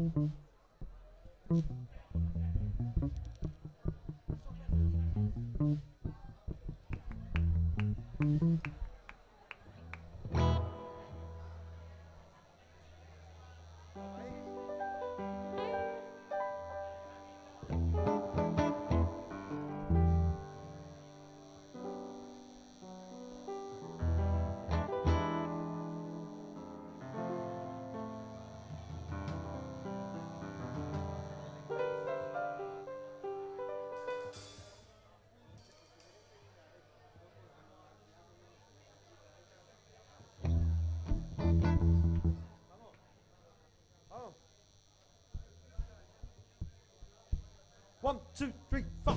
One, two, three, four.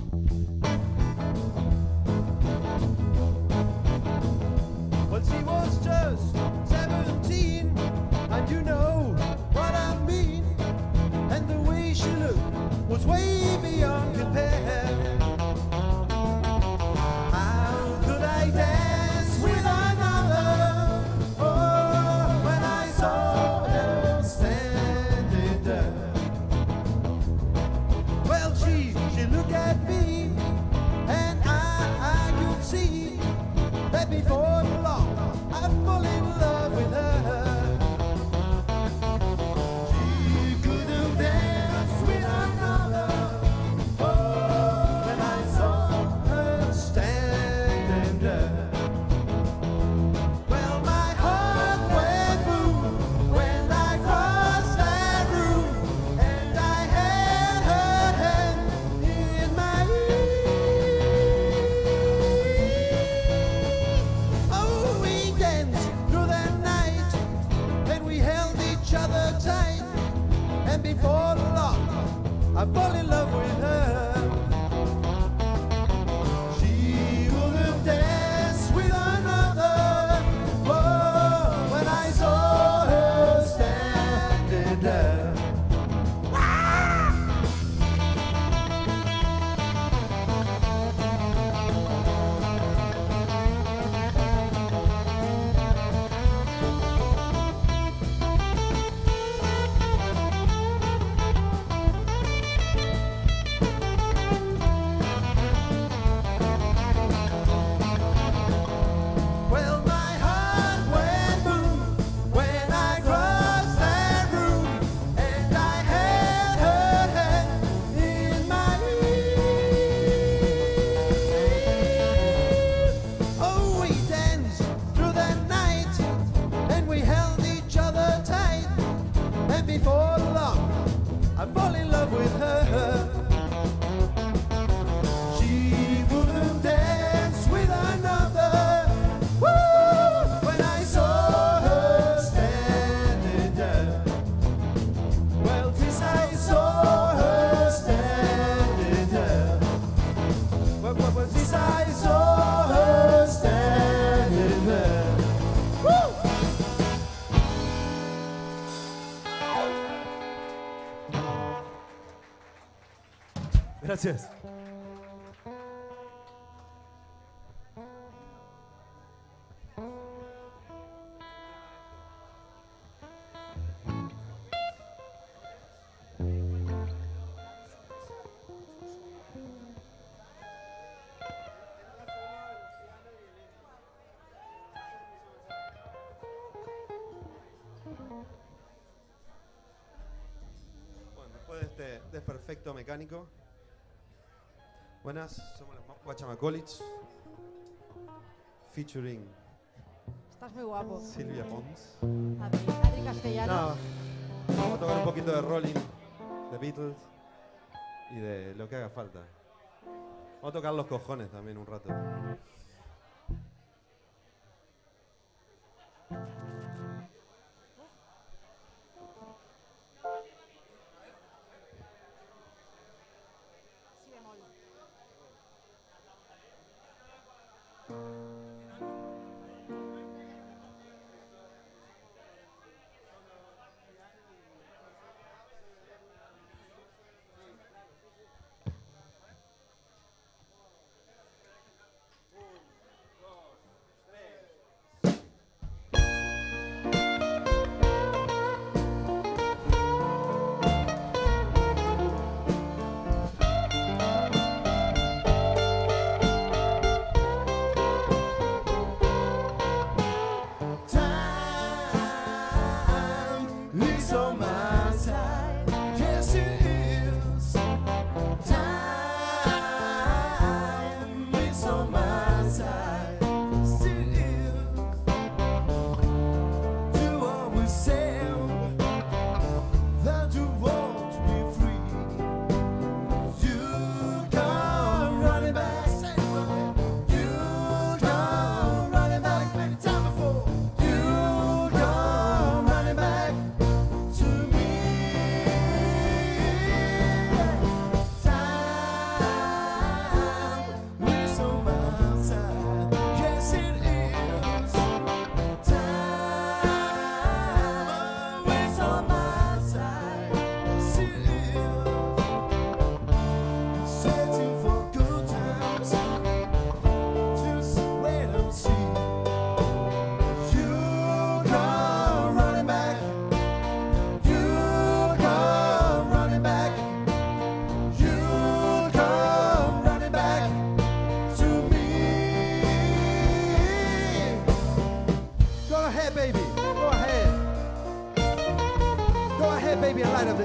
Well, she was just 17, and you know what I mean. And the way she looked was way beyond compare. How could I dance with another? Oh, when I saw her standing there. Well, she looked at me, and I could see that before long I'd fall in love with her. She couldn't dance with another. Oh, when I saw her standing there. Well, my heart went boom when I crossed that room, and I had her hand in my oh, we danced through the night, and we held each other tight, and before long I fall in love with her. She wouldn't dance with another. Oh, when I saw her standing there. Well, my heart went boom when I crossed that room, and I had her hand in my oh, we danced through the night, and we held each other tight, and before long I fall in love with her. She wouldn't dance with another. Woo! When I saw her standing there. Well, this I saw her standing there. Well, this I saw her standing there. Woo! Gracias. Bueno, después de este desperfecto mecánico. Buenas, somos los Guachamacolich, featuring Estás muy guapo. Silvia Pons. Adri Castellano. No, vamos a tocar un poquito de Rolling, de Beatles y de lo que haga falta. Vamos a tocar los cojones también un rato. Si bemol.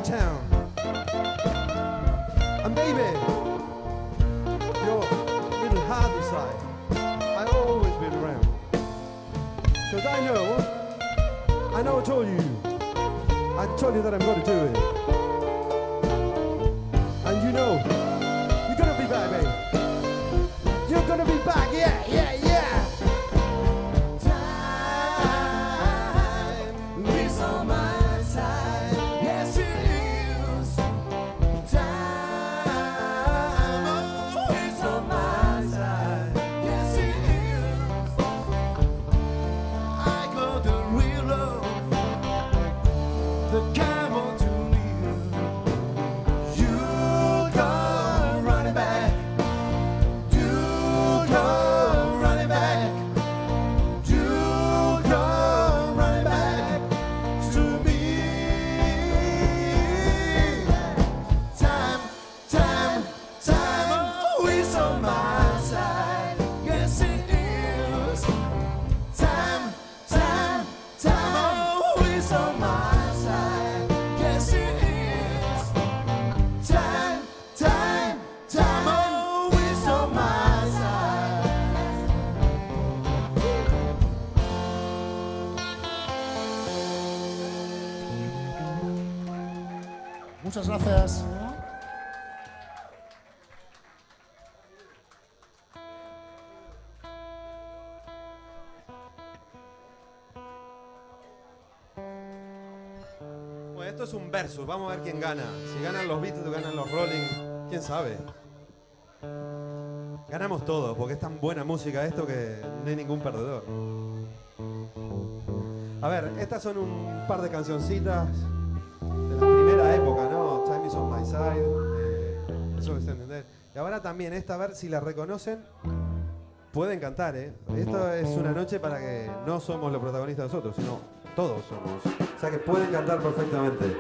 town. And baby, you're a little hard inside. I'll always be around. Because I know I told you that I'm going to do it. And you know, you're going to be back, babe. You're going to be back, yeah, yeah, yeah. Time is on my side, yes it is. Time is on my side, yes it is. I got the real love, the kind want to live. You come running back. You come running back. You come running back to me. Time, time, time, always on my side. Yes it is. Time, time, time, always on my side. Yes it is. Time, time, time, always on my side. Muchas gracias. Bueno, esto es un versus, vamos a ver quién gana. Si ganan los Beatles o ganan los Rolling, quién sabe. Ganamos todos, porque es tan buena música esto que no hay ningún perdedor. A ver, estas son un par de cancioncitas de la primera época, ¿no? Time is on my side, eso que se entender. Y ahora también esta, a ver si la reconocen, pueden cantar, ¿eh? Esto es una noche para que no somos los protagonistas nosotros, sino todos somos. O sea que pueden cantar perfectamente.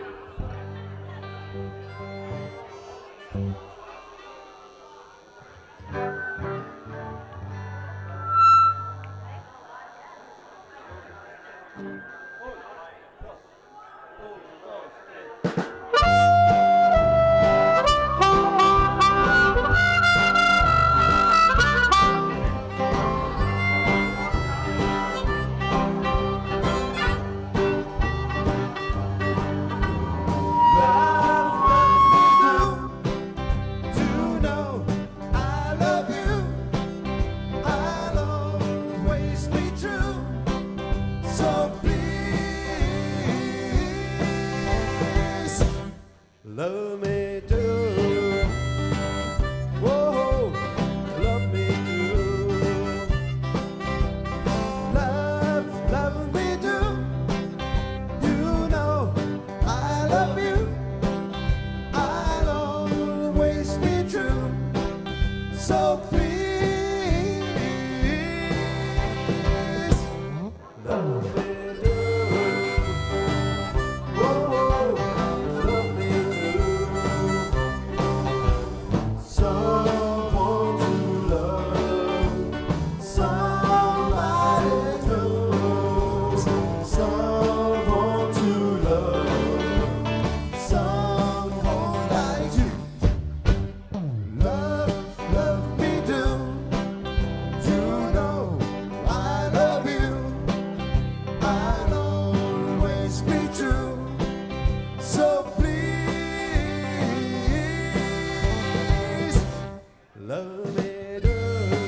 Love me do. Whoa, love me do. Love me do. You know I love you. I'll always be true. So please, love me do. Whoa, love me do. Someone to love, somebody knows. Someone to love, someone like you. Love me do. You know I love you. I'll always be true. So please, love me do.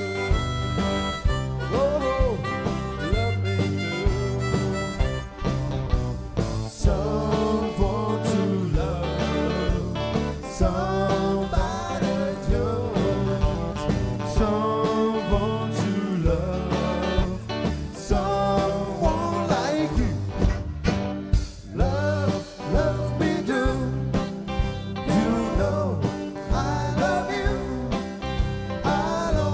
Oh, love me do. Someone to love, somebody knows. Someone to love, someone like you. Love me do. You know I love you. I'll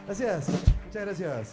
Gracias, muchas gracias.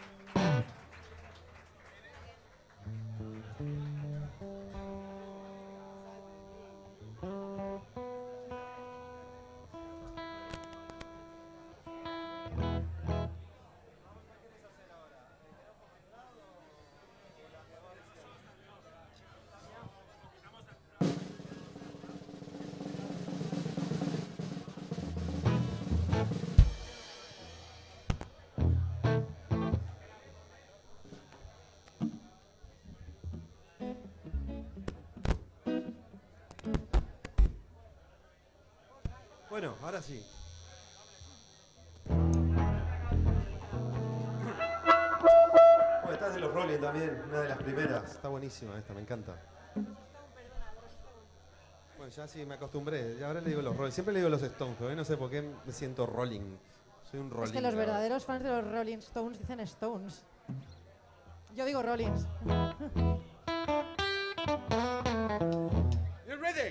Bueno, ahora sí. Bueno, esta es de los Rolling también, una de las primeras. Está buenísima esta, me encanta. Bueno, ya sí me acostumbré. Y ahora le digo los Rolling. Siempre le digo los Stones, pero no sé por qué me siento Rolling. Soy un Rolling. Es que los verdaderos fans de los Rolling Stones dicen Stones. Yo digo Rollins. You ready?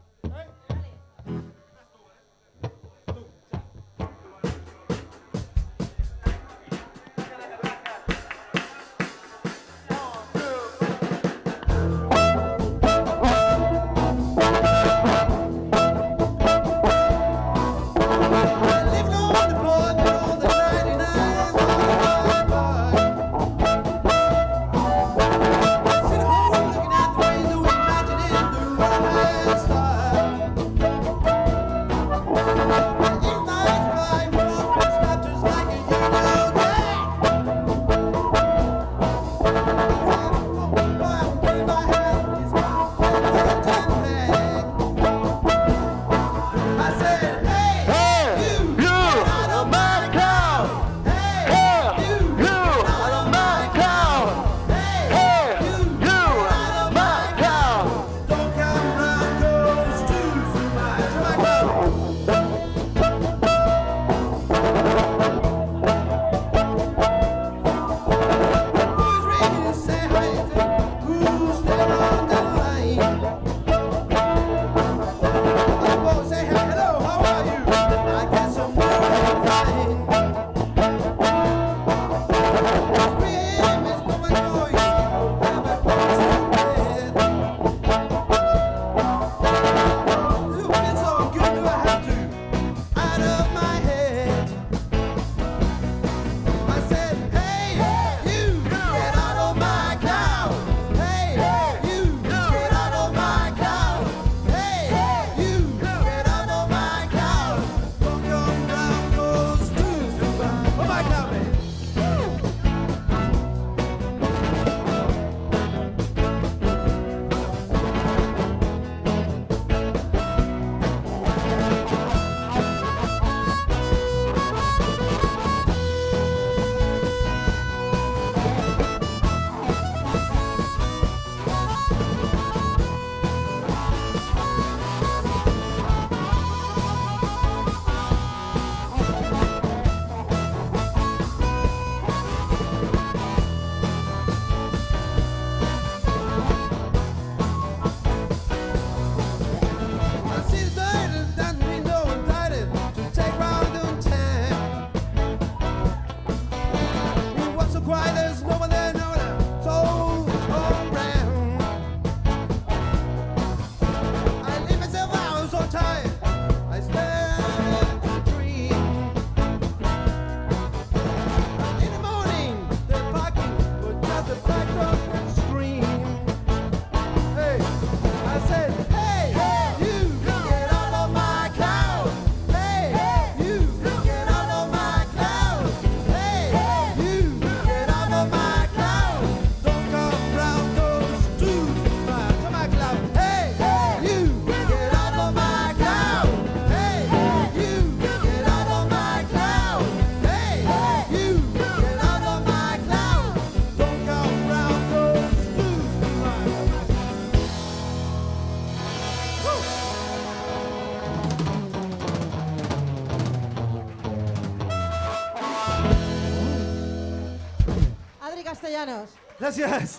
Castellanos. Gracias.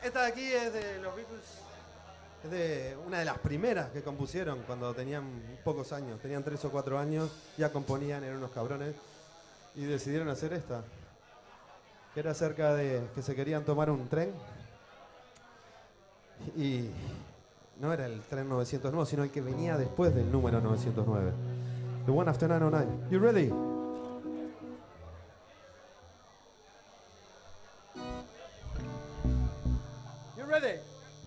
Esta de aquí es de los Beatles. Es de una de las primeras que compusieron cuando tenían pocos años. Tenían 3 o 4 años, ya componían, eran unos cabrones. Y decidieron hacer esta. Que era acerca de que se querían tomar un tren. Y no era el tren 909, sino el que venía después del número 909. The one after 909. You ready? You ready?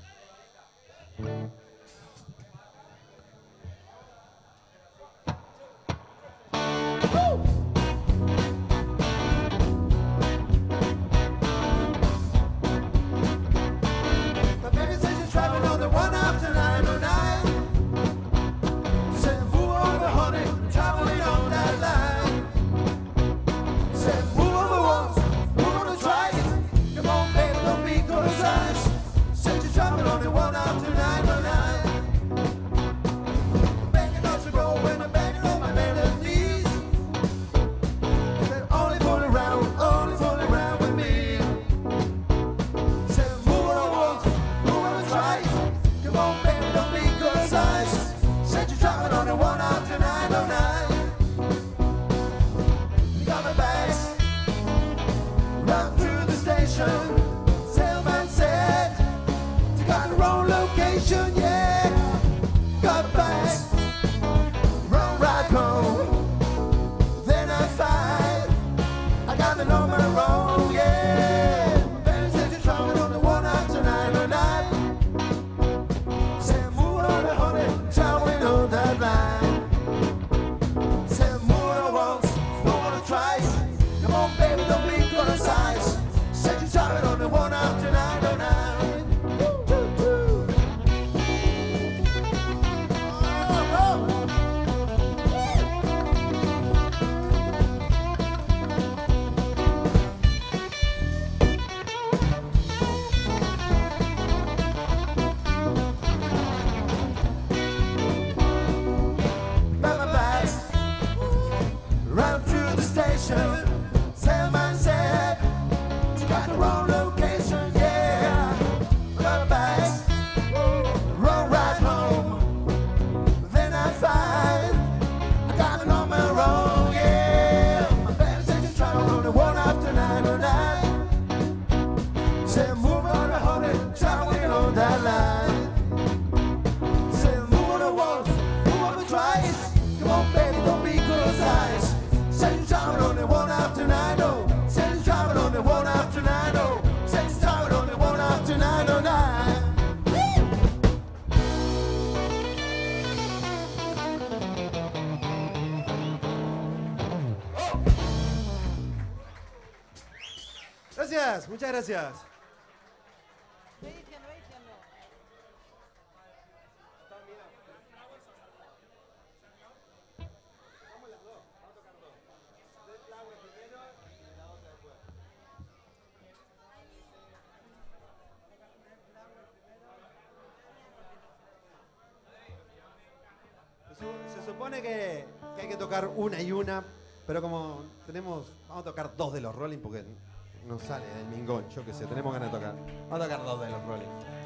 Gracias, muchas gracias. Ve diciendo, ve diciendo. Se supone que hay que tocar una y una, pero como vamos a tocar 2 de los Rolling porque no sale del mingón, yo qué sé, tenemos ganas de tocar. Vamos a tocar 2 de los Rolling.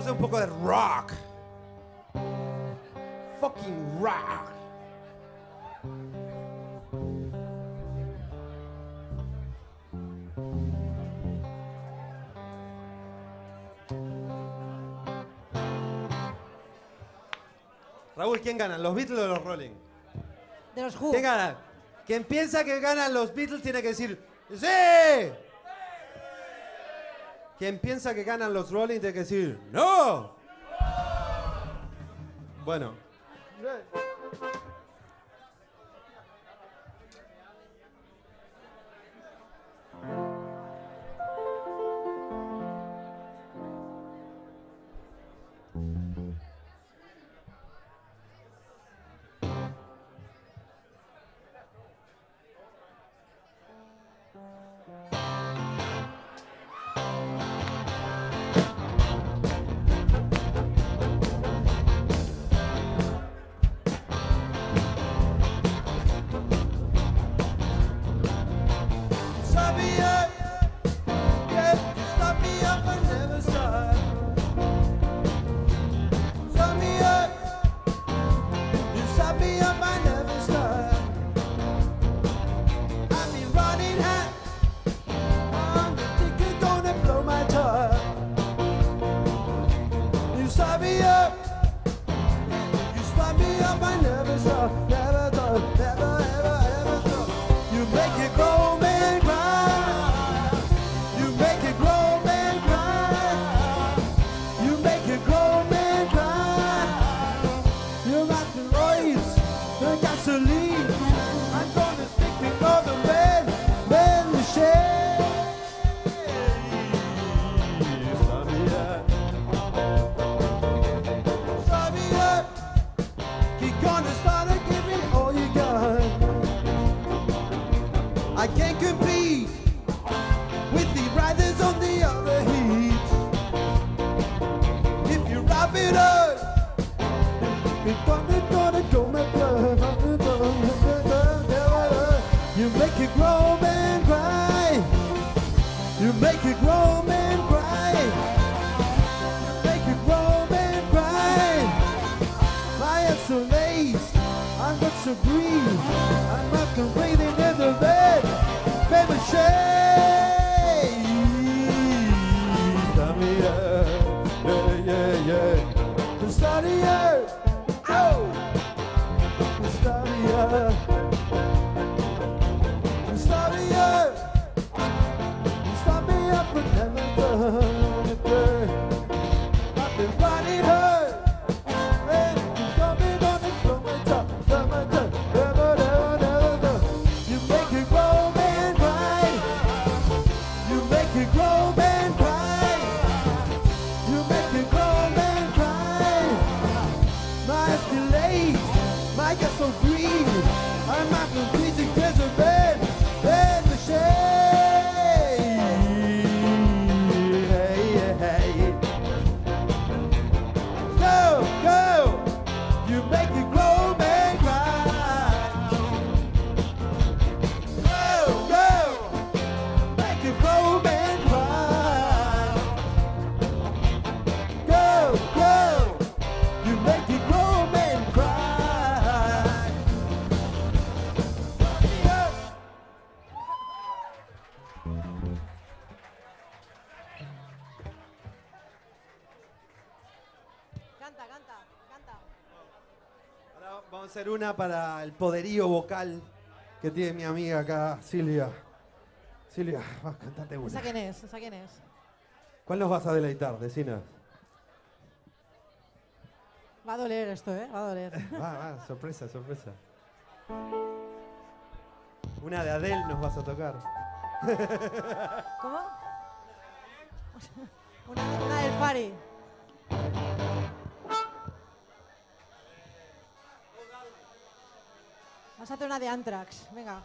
hacer un poco de rock. Fucking rock. Raúl, ¿quién gana? ¿Los Beatles o los Rolling? De los Who. ¿Quién gana? Quien piensa que ganan los Beatles tiene que decir ¡sí! Quien piensa que ganan los Rolling tiene que decir ¡no! Bueno. Vamos a hacer una para el poderío vocal que tiene mi amiga acá, Silvia. Silvia, vas, cantate una. ¿Esa quién es? ¿Esa quién es? ¿Cuál nos vas a deleitar? Decinos. Va a doler esto, ¿eh? Va a doler. Va, sorpresa, sorpresa. Una de Adele nos vas a tocar. ¿Cómo? Una del Fari. Vamos a hacer una de Anthrax. Venga.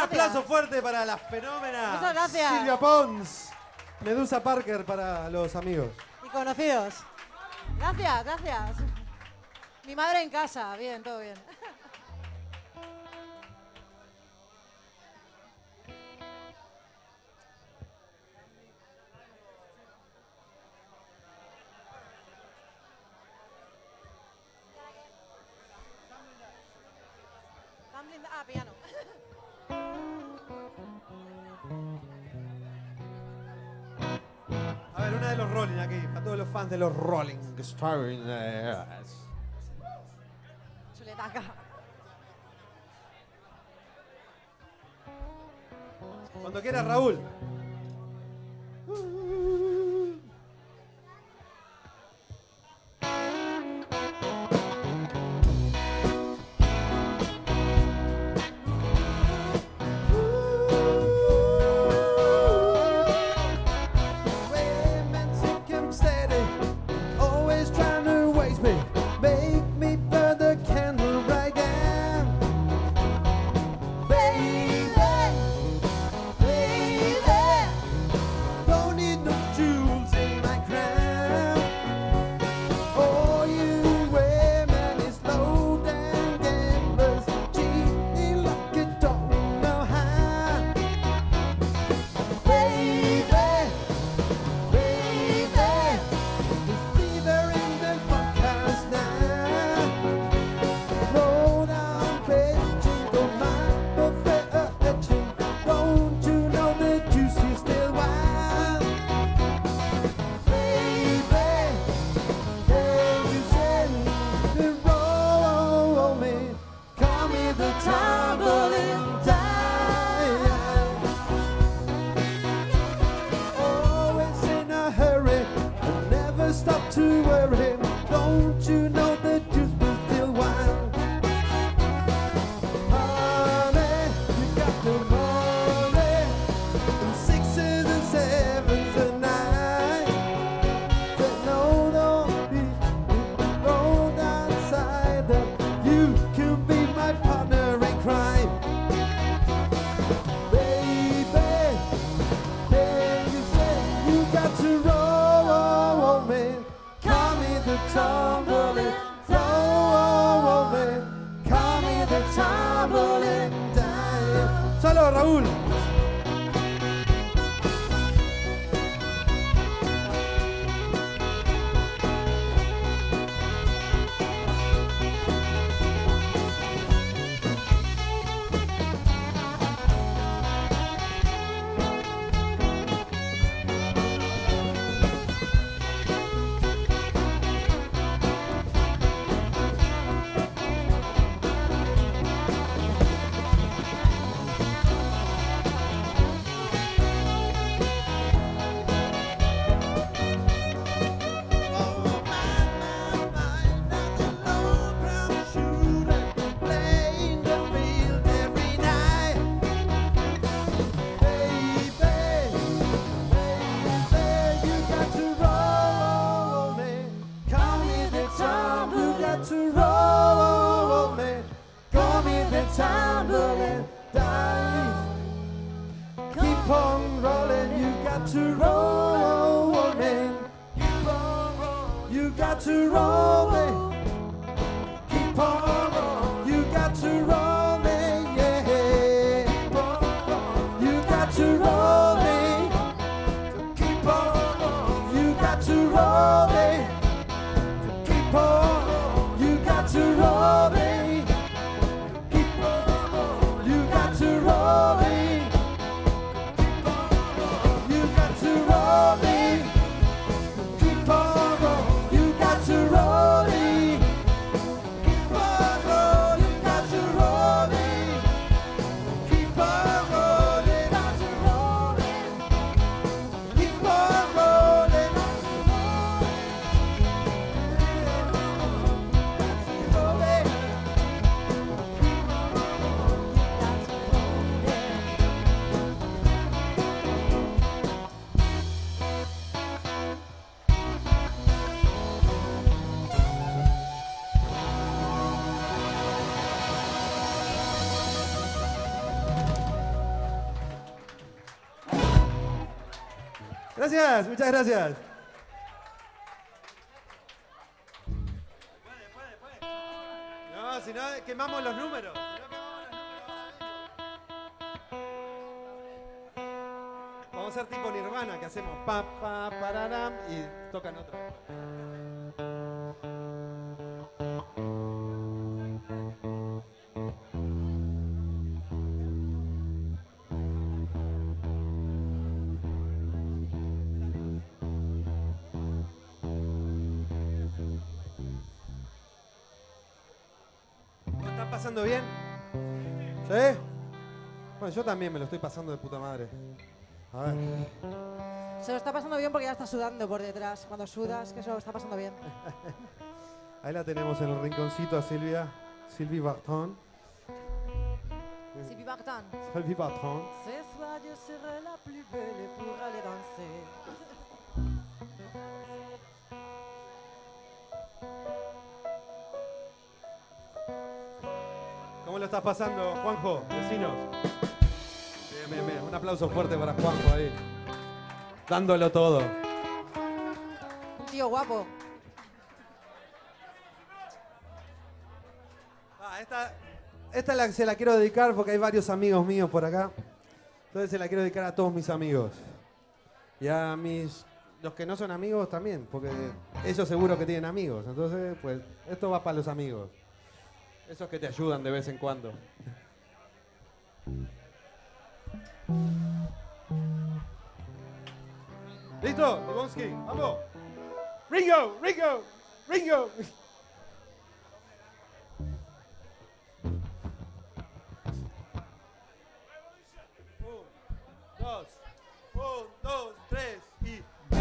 aplauso fuerte para la fenómena Muchas gracias. Silvia Pons. Medusa Parker para los amigos. Y conocidos. Gracias, gracias. Mi madre en casa, bien, todo bien. Ah, piano. A ver, una de los Rolling aquí, para todos los fans de los Rolling Stones. Chuletaca. Cuando quieras, Raúl. ¡Solo, Raúl! Keep on rolling. Gracias, muchas gracias. No, si no quemamos los números. Vamos a hacer tipo Nirvana, que hacemos pa, pa, pararam y tocan otro. ¿Lo están pasando bien? ¿Sí? Bueno, yo también me lo estoy pasando de puta madre. A ver. Se lo está pasando bien porque ya está sudando por detrás. Cuando sudas, que se lo está pasando bien. Ahí la tenemos en el rinconcito a Sylvie Vartan. Sylvie Vartan. Sylvie Vartan. Ce soir, je serai la plus belle pour aller danser. ¿Cómo lo estás pasando, Juanjo? Vecinos. Bien, bien, bien. Un aplauso fuerte para Juanjo ahí. Dándolo todo. Un tío guapo. Esta se la quiero dedicar porque hay varios amigos míos por acá. Entonces se la quiero dedicar a todos mis amigos. Y a los que no son amigos también, porque ellos seguro que tienen amigos. Entonces, pues, esto va para los amigos. Esos que te ayudan de vez en cuando. ¿Listo? Libonsky, vamos. Ringo, Ringo, Ringo. Un, dos, tres y...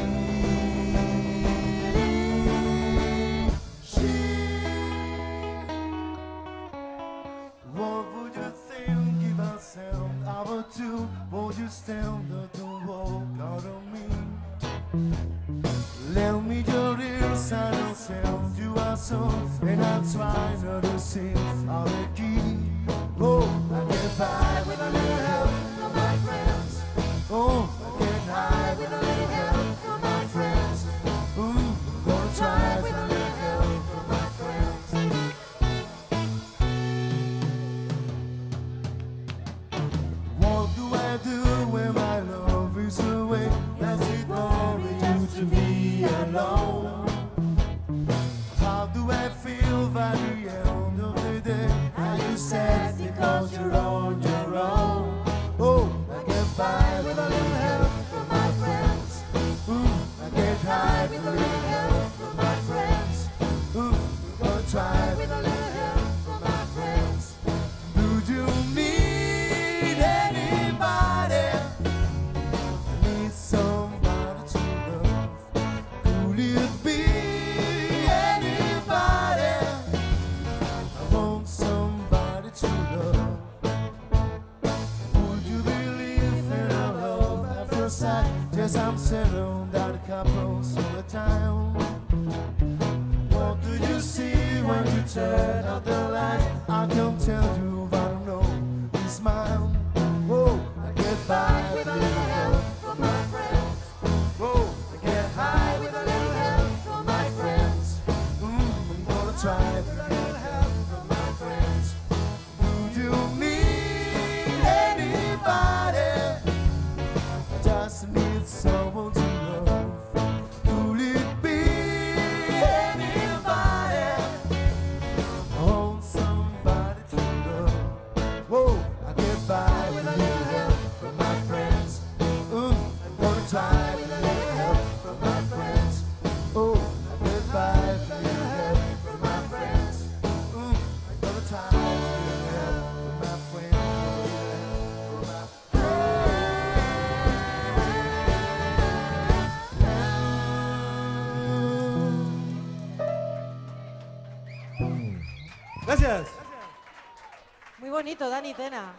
What would you think if I said I were to? Would you stand up to walk out of me? Lend me your ears and I'll send you a song. And I'll try not to sing out the key. Oh, I get by with a little help from my friends. Oh, I get high with a little help from my friends. Ooh, gonna try with a little help from my friends. What do I do when my love is away? Does it worry you to be alone? How do I feel by the end of the day? Are you sad because you're on your own? Oh, I get by with a little help from my friends. Ooh, I get high with a little help from my friends. Ooh, gonna try with a little help from my friends. Do you need anybody? Need somebody to love. Could it be anybody? I want somebody to love. Would you believe in our love at first sight? Yes, I'm settled down couples all the time. What do you see when you turn out the light? I can't tell you, but I know it's mine. Whoa, I get by with a little help from my friends. Whoa, I get high with a little help from my friends. I'm gonna try with a little help from my friends. Do you need anybody? I just need someone to love. Could it be anybody? I want somebody to love. Whoa, I get by with a little help from my friends. I'm gonna try with a little help from my friends. Oh, I get by with a little help from my friends. I'm gonna try with a little help from my friends. Gracias. Muy bonito, Dani Tena.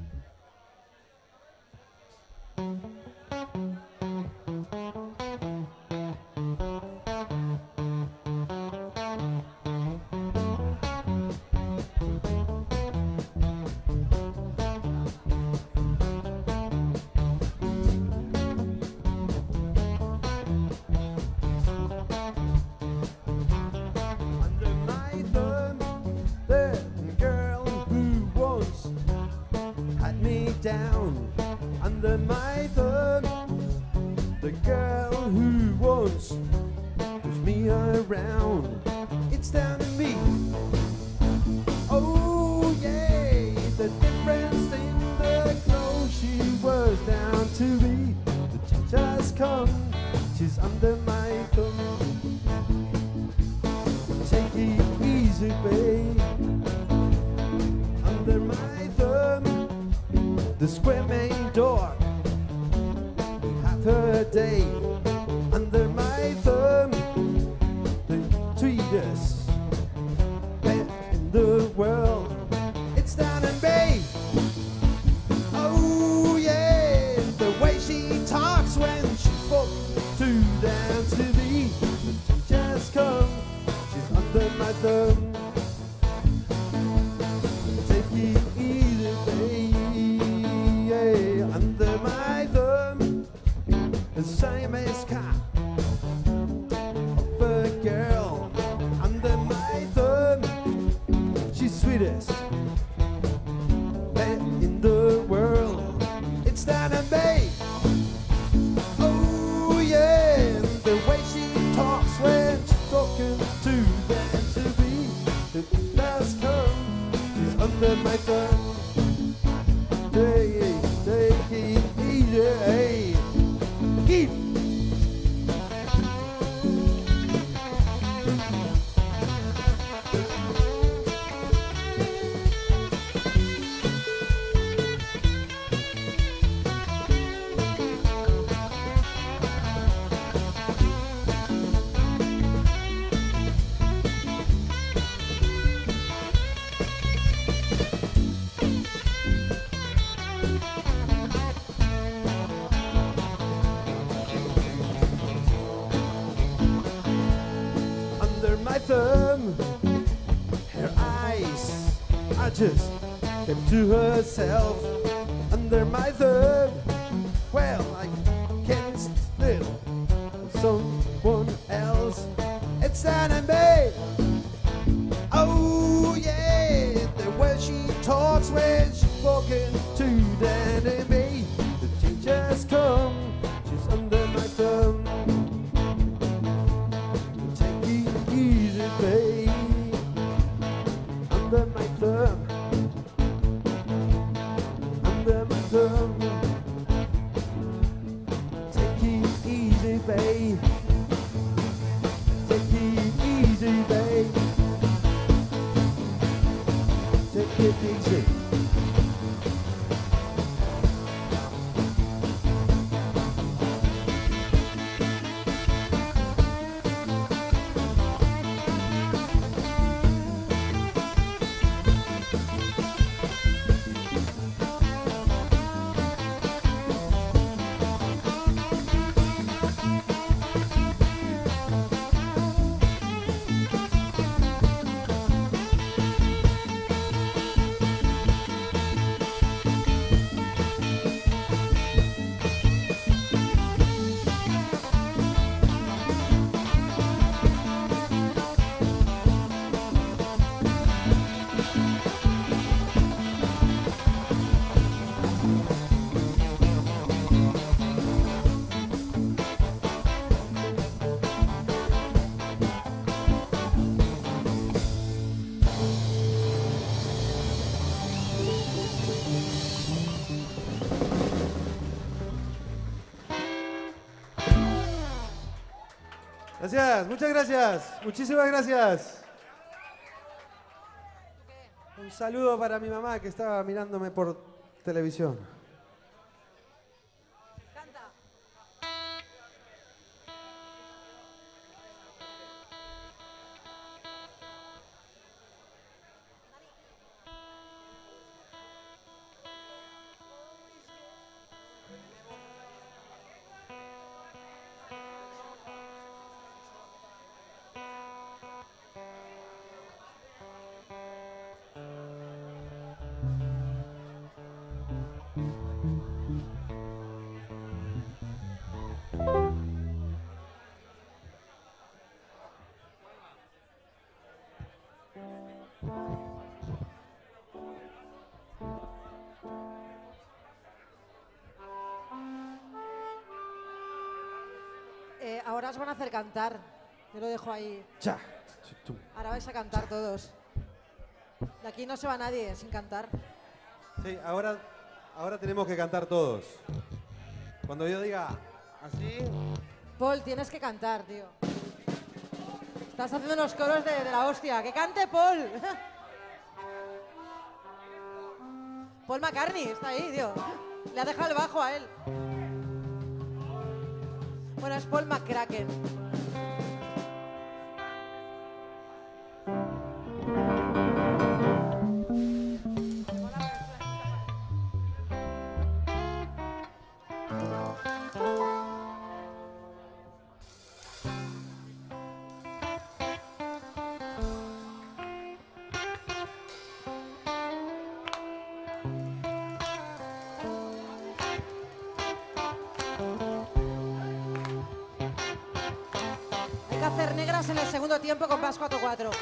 Under my thumb, the girl who once had me down. Under my thumb, the girl who once pushed me around. It's down to me. Oh yeah, the difference in the clothes. She was down to me. The change has come. She's under my thumb. Take it easy, babe. Under my thumb, the square main door. Have her day. Under my thumb, the sweetest pet in the world. It's down in me. Oh yeah, the way she talks when she's spoken to down to me. The change has come. She's under my thumb. Take it easy, babe. Under my thumb, the same as cat of a girl. Under my thumb, she's sweetest pet in the world. It's down to me. Oh yeah, the way she talks when she's talking to them to me. The last come, she's under my thumb. Take it easy, hey. Keep. Under my thumb, her eyes are just kept to herself. Under my thumb, well, I can't live with someone else. It's down in me. Oh yeah, the way she talks when she's spoken to down in me. The change has come. She's under my thumb. Take it easy, babe. Under my thumb. Under my thumb. Take it easy, babe. Take it easy, babe. Take it easy. Gracias, muchas gracias, muchísimas gracias. Un saludo para mi mamá que estaba mirándome por televisión. Canta. Ahora os van a hacer cantar. Yo lo dejo ahí. Cha. Ahora vais a cantar todos. De aquí no se va nadie sin cantar. Sí, ahora tenemos que cantar todos. Cuando yo diga así... Paul, tienes que cantar, tío. Estás haciendo unos coros de la hostia. ¡Que cante Paul! Paul McCartney está ahí, tío. Le ha dejado el bajo a él. Bueno, es Paul McCracken. Hay que hacer negras en el segundo tiempo con Bass 4-4.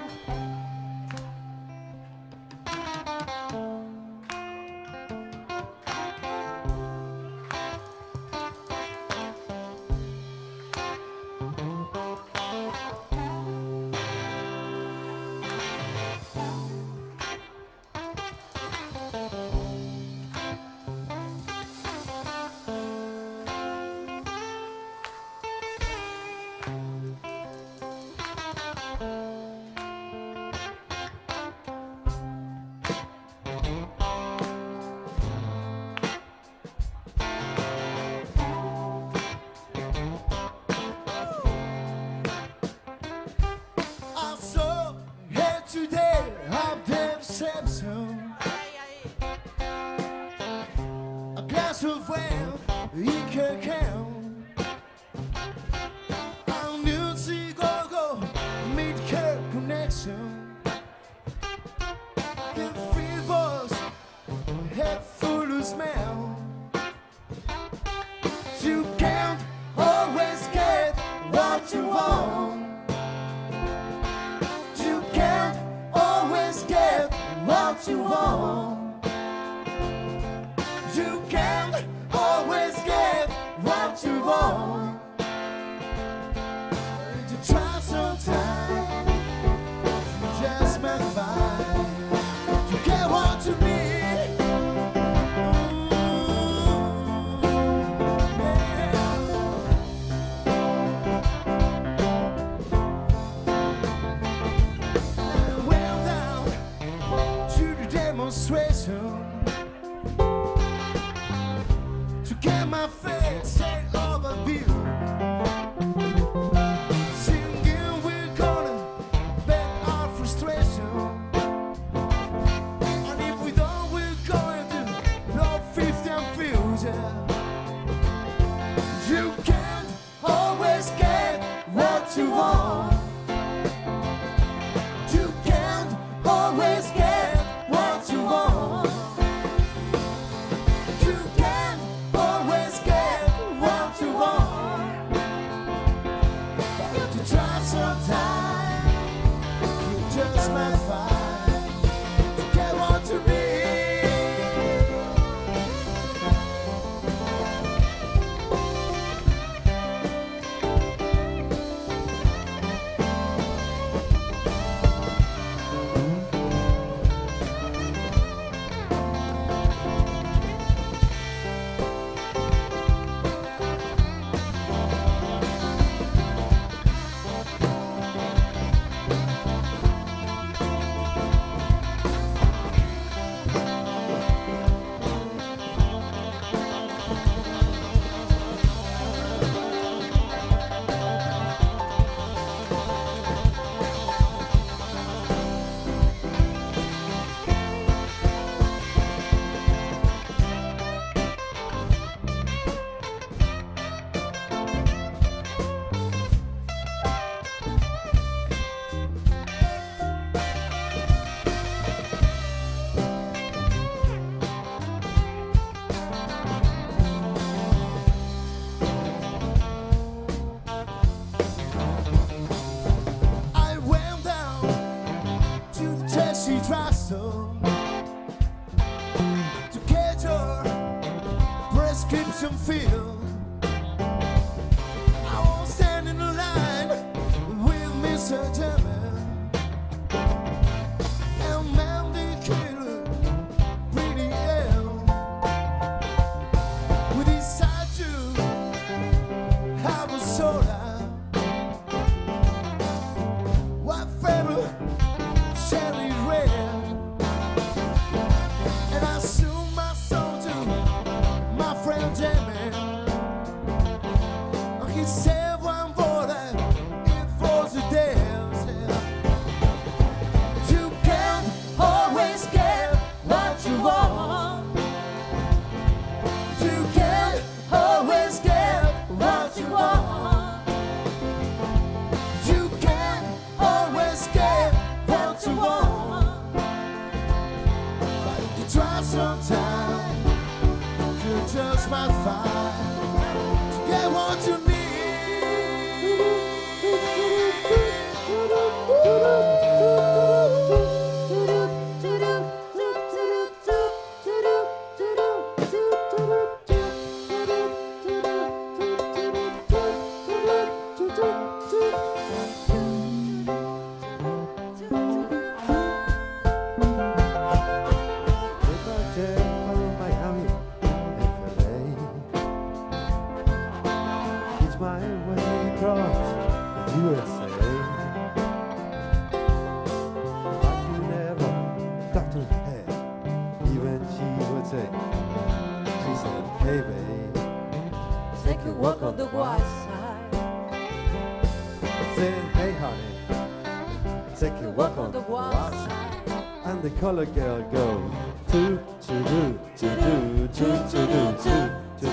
I saw here today of deception. A glass of wine, he can count. A new Chicago mid-care connection. The fevers head full of smell. You can't always get what you want. You can't always get what you want. You can't always get what you want. To try sometime, you just might find you get what you need. Well down to the demonstration to get my face set overview. Singing, we're gonna bet our frustration. And if we don't, we're going to blow 50 and future. You can't always get what you want. You can't always get what you want. You can't always get what you want. To try sometime, you just might find to get what you need. I went down to the taxi drugstore to get your prescription filled. I was just might find to get what you need. Walk on the wild side. Saying, hey honey, take a walk on the wild side. And the color girl goes to do to do to do to do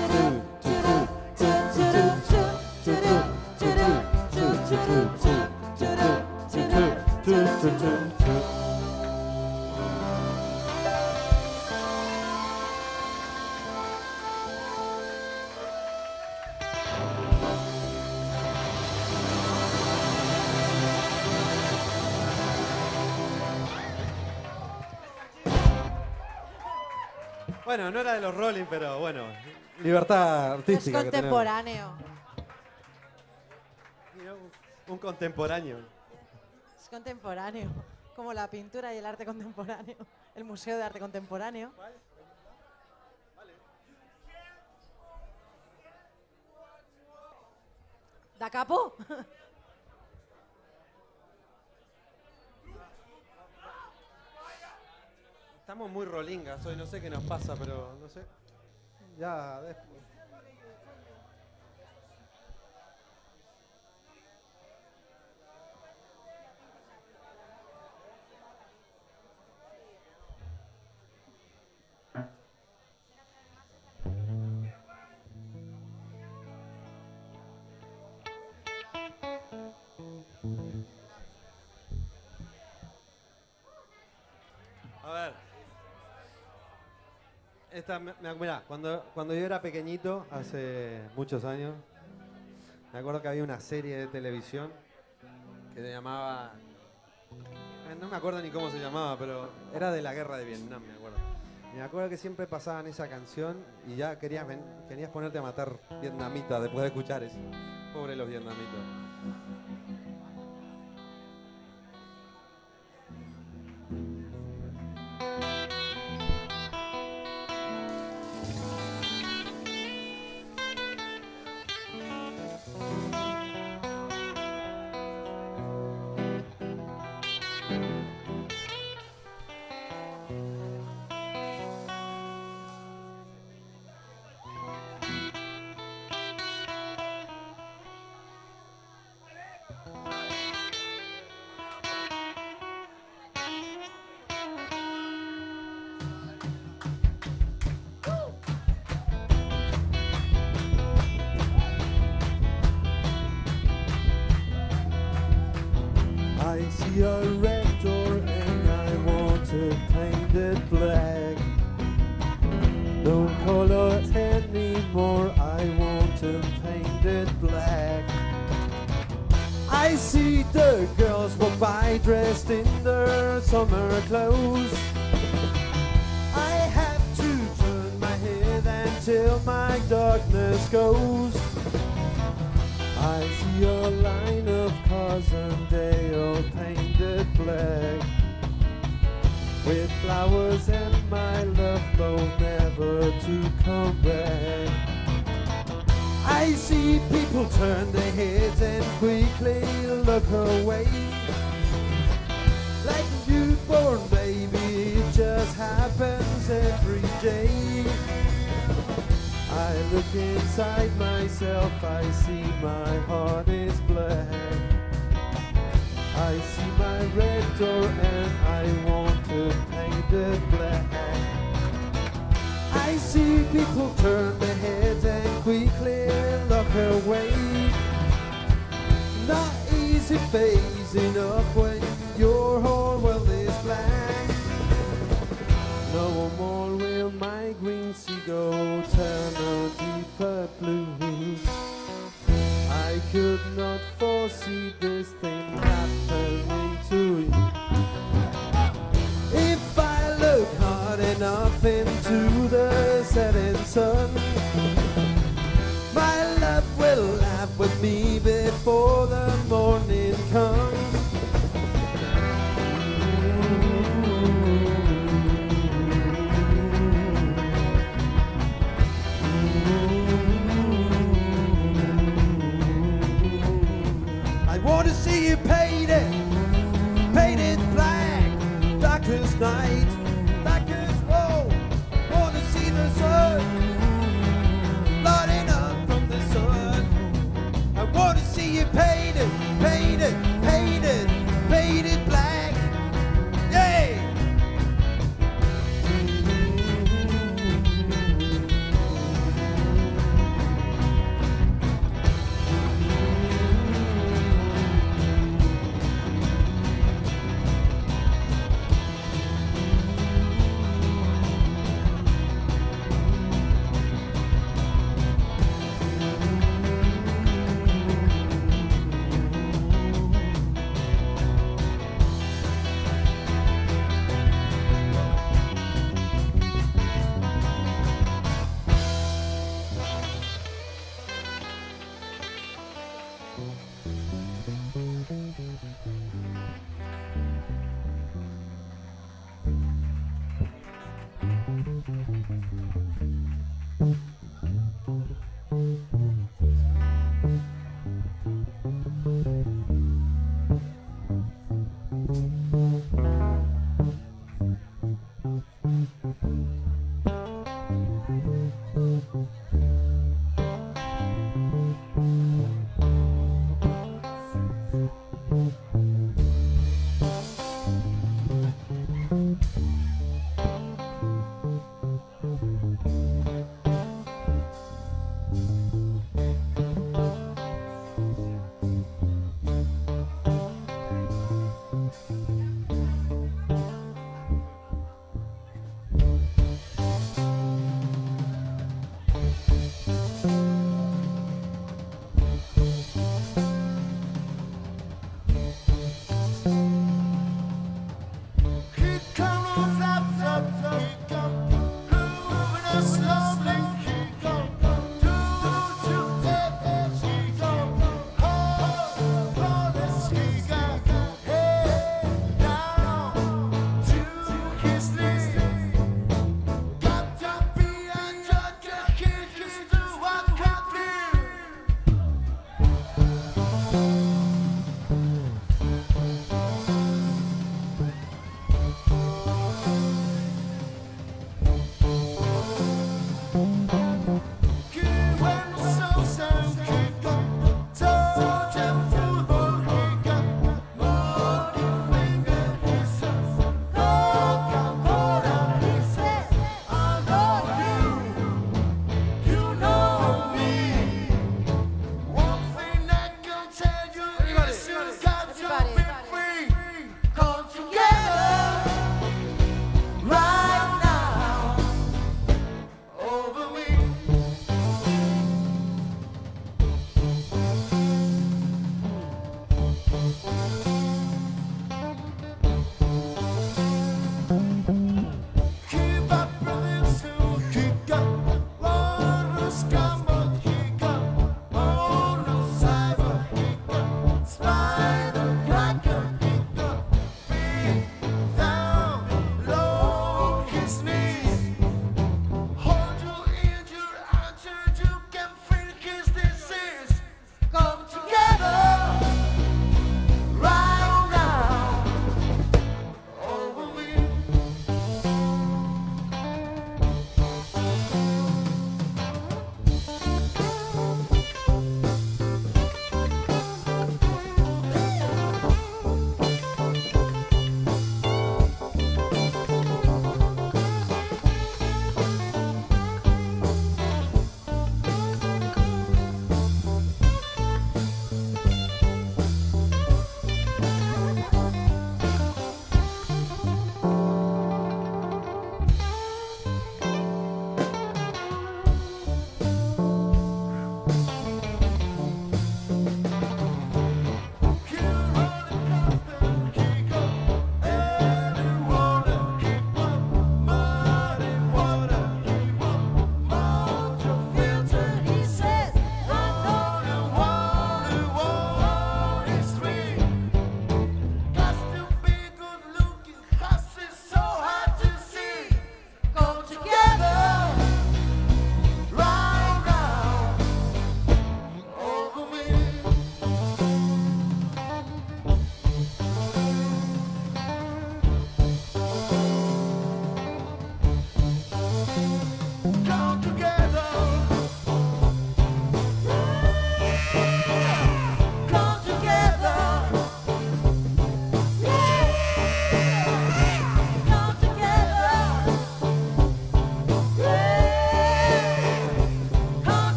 Bueno, no era de los Rolling, pero bueno, libertad Es artística. contemporáneo. Un contemporáneo. Es contemporáneo. Como la pintura y el arte contemporáneo. El Museo de Arte Contemporáneo. ¿Da capo? Estamos muy rolingas hoy, no sé qué nos pasa, pero no sé. Ya después. A ver. Mirá, cuando yo era pequeñito, hace muchos años, me acuerdo que había una serie de televisión que se llamaba... No me acuerdo ni cómo se llamaba, pero era de la guerra de Vietnam, me acuerdo. Y me acuerdo que siempre pasaban esa canción y ya querías ponerte a matar vietnamitas después de escuchar eso. Pobre los vietnamitas. I see a red door and I want to paint it black. Don't color it anymore, I want to paint it black. I see the girls walk by dressed in their summer clothes. I have to turn my head until my darkness goes. I see a line of cars and they all painted black, with flowers and my love both never to come back. I see people turn their heads and quickly look away, like a newborn baby, it just happens every day. I look inside myself, I see my heart is black. I see my red door and I want to paint it black. I see people turn their heads and quickly look away. Not easy phasing up when your whole world is blank. No more will my green seagull turn the blues. I could not foresee this thing happening to you. If I look hard enough into the setting sun, my love will laugh with me before the morning comes. I want to see you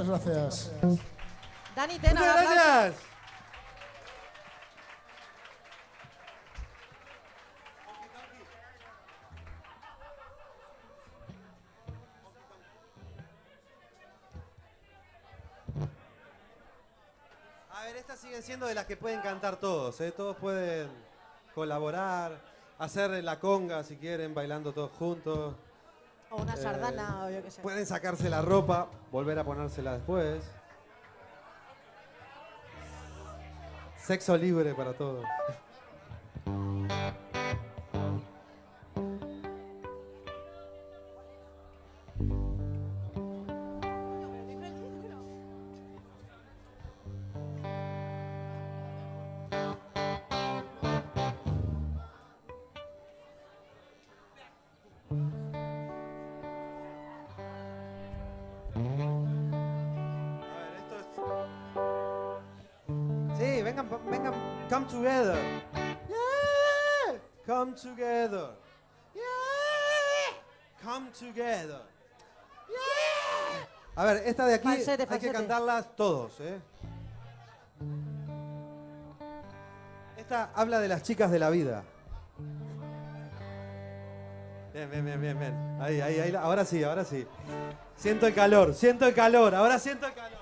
Muchas gracias. Dani Tena, Muchas un aplauso. gracias. A ver, estas siguen siendo de las que pueden cantar todos, ¿eh? Todos pueden colaborar, hacer la conga si quieren, bailando todos juntos. O una sardana, o yo qué sé. Pueden sacarse la ropa, volver a ponérsela después. Sexo libre para todos. Sí, vengan, vengan, come together. Yeah, come together. Yeah, come together. Yeah. A ver, esta de aquí Falsete, hay que falsete. cantarlas todos, ¿eh? Esta habla de las chicas de la vida. Bien, bien, bien, bien, bien. Ahí, ahí, ahí. Ahora sí, ahora sí. Siento el calor, ahora siento el calor.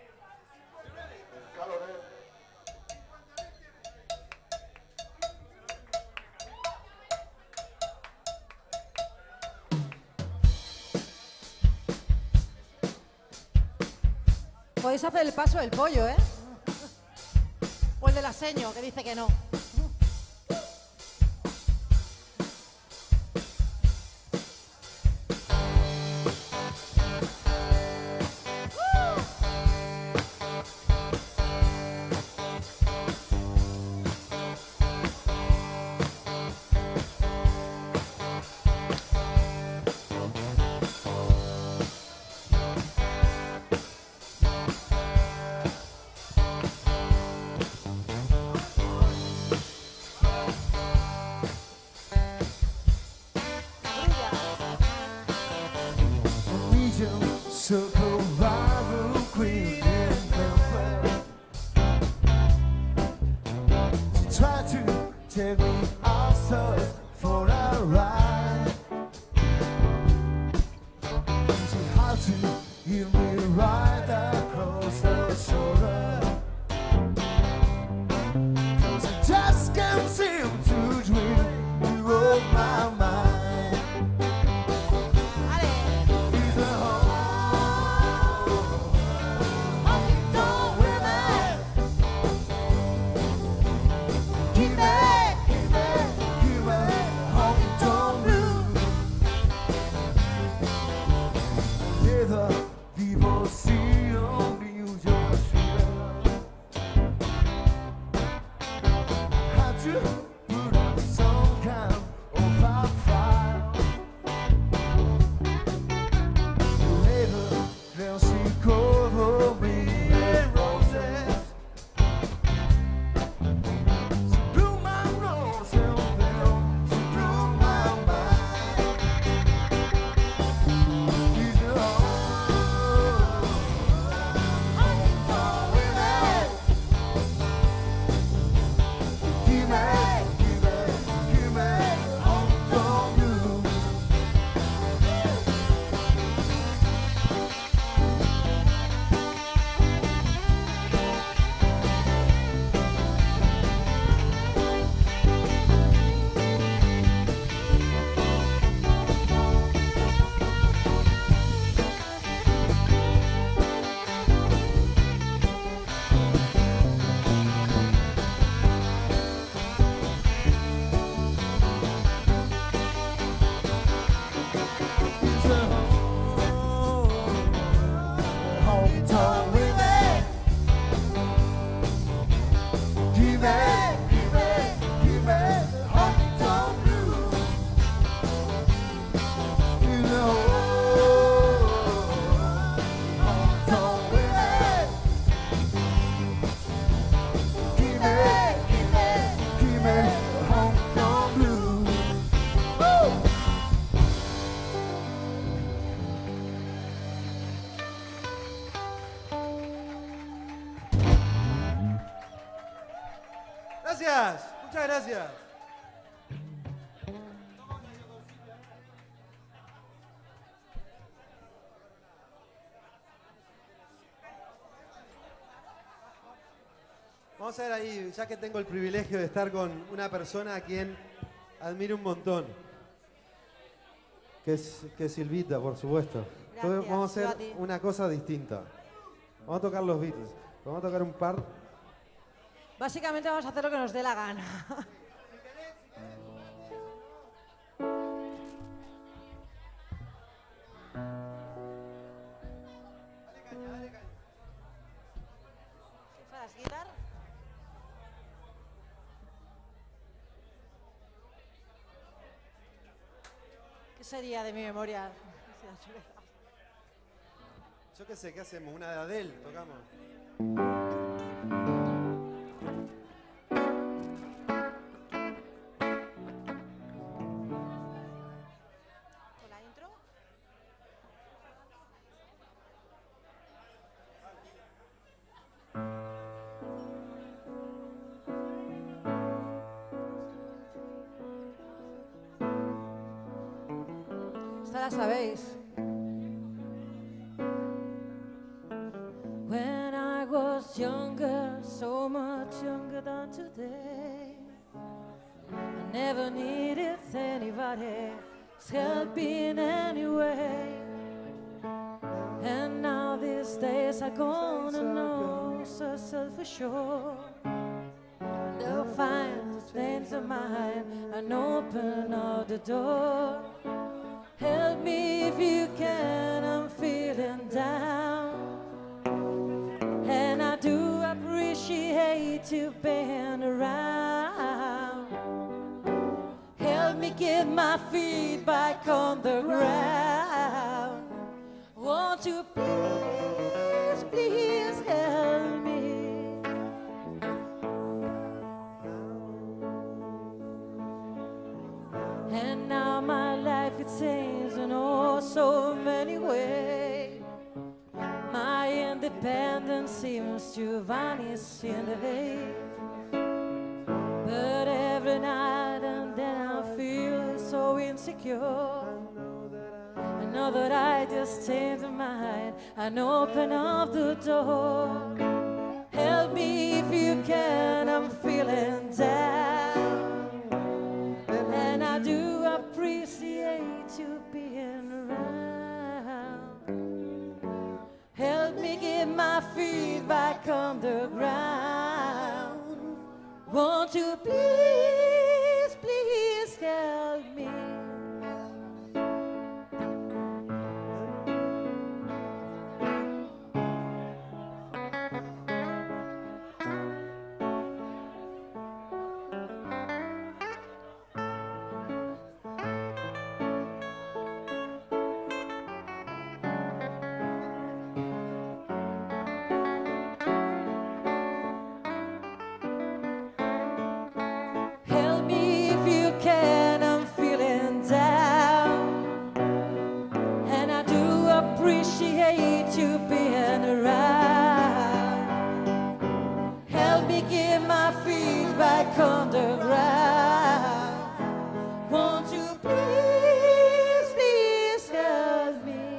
Podéis hacer el paso del pollo, ¿eh? O el de la seño, que dice que no. Circle rival queen in Belfast. She tried to take me outside for a ride. She had to hear me right across the shoulder. 'Cause I just can't seem to dream you of my mind. Gracias, muchas gracias. Vamos a ver ahí, ya que tengo el privilegio de estar con una persona a quien admiro un montón, que es Silvita, por supuesto. Entonces vamos a hacer una cosa distinta. Vamos a tocar los Beatles. Vamos a tocar un par. Básicamente vamos a hacer lo que nos dé la gana. ¿Qué fas, guitar? ¿Qué sería de mi memoria? Yo qué sé, ¿qué hacemos? Una de Adele, tocamos. ¿Con la intro? Esta la sabéis. When I was younger, so much younger than today, I never needed anybody's help in any way. And now these days I'm gonna know so for sure. They'll find the things of mine and open up the door. Help me if you can, I'm feeling down. And I do appreciate you being around. Help me get my feet back on the ground. Won't you please, please help me? And now my life it seems in oh so many ways. My independence seems to vanish in the haze. But every night and then I feel so insecure. I know that I just changed my mind and open up the door. Help me if you can, I'm feeling down. And I do appreciate you being around. Help me get my feet back on the ground. Won't you please, please help me? On the ground, won't you please, please help me?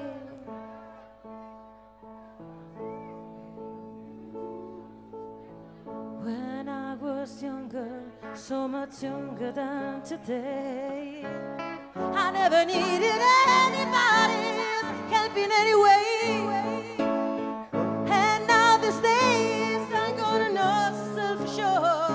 When I was younger, so much younger than today, I never needed anybody's help in any way. And now these days I'm gonna know so for sure.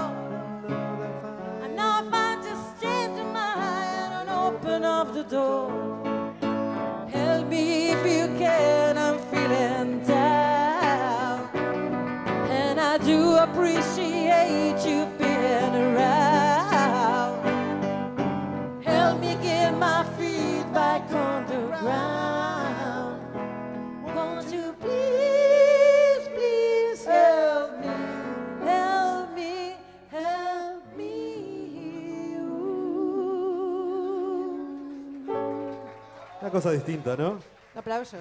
Open up the door. Help me if you can, I'm feeling down. And I do appreciate you being around. Help me get my feet back on the ground. Won't you please, please help me, help me, help me. Una cosa distinta, ¿no? Un aplauso.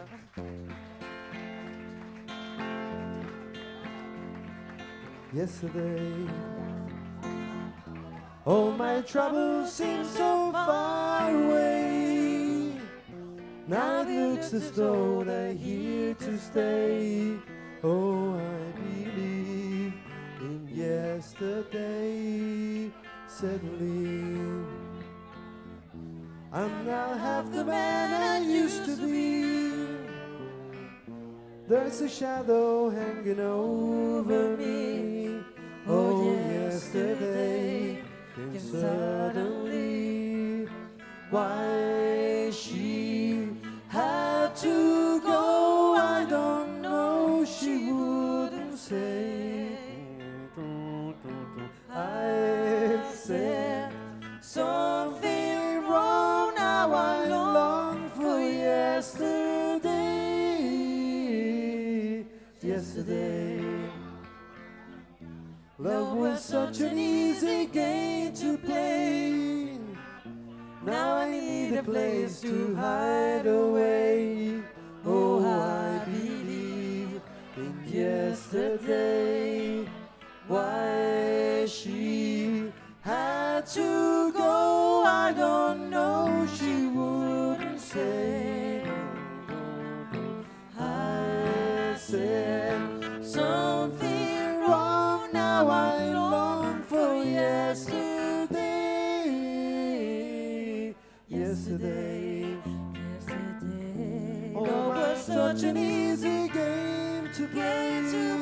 Yesterday All my troubles seem so far away. Now it looks as though they're here to stay. Oh, I believe in yesterday. Suddenly, I'm not half the man I used to be. There's a shadow hanging over me. Oh, yesterday came suddenly. Why she had to go, I don't know. She wouldn't say. I said something wrong. Now I long for yesterday. Yesterday, love was such an easy game to play. Now I need a place to hide away. Oh, I believe in yesterday. Why she had to go, I don't know. She wouldn't say. I said something wrong. Now I long for yesterday. Yesterday. Oh, it was such an easy game to play.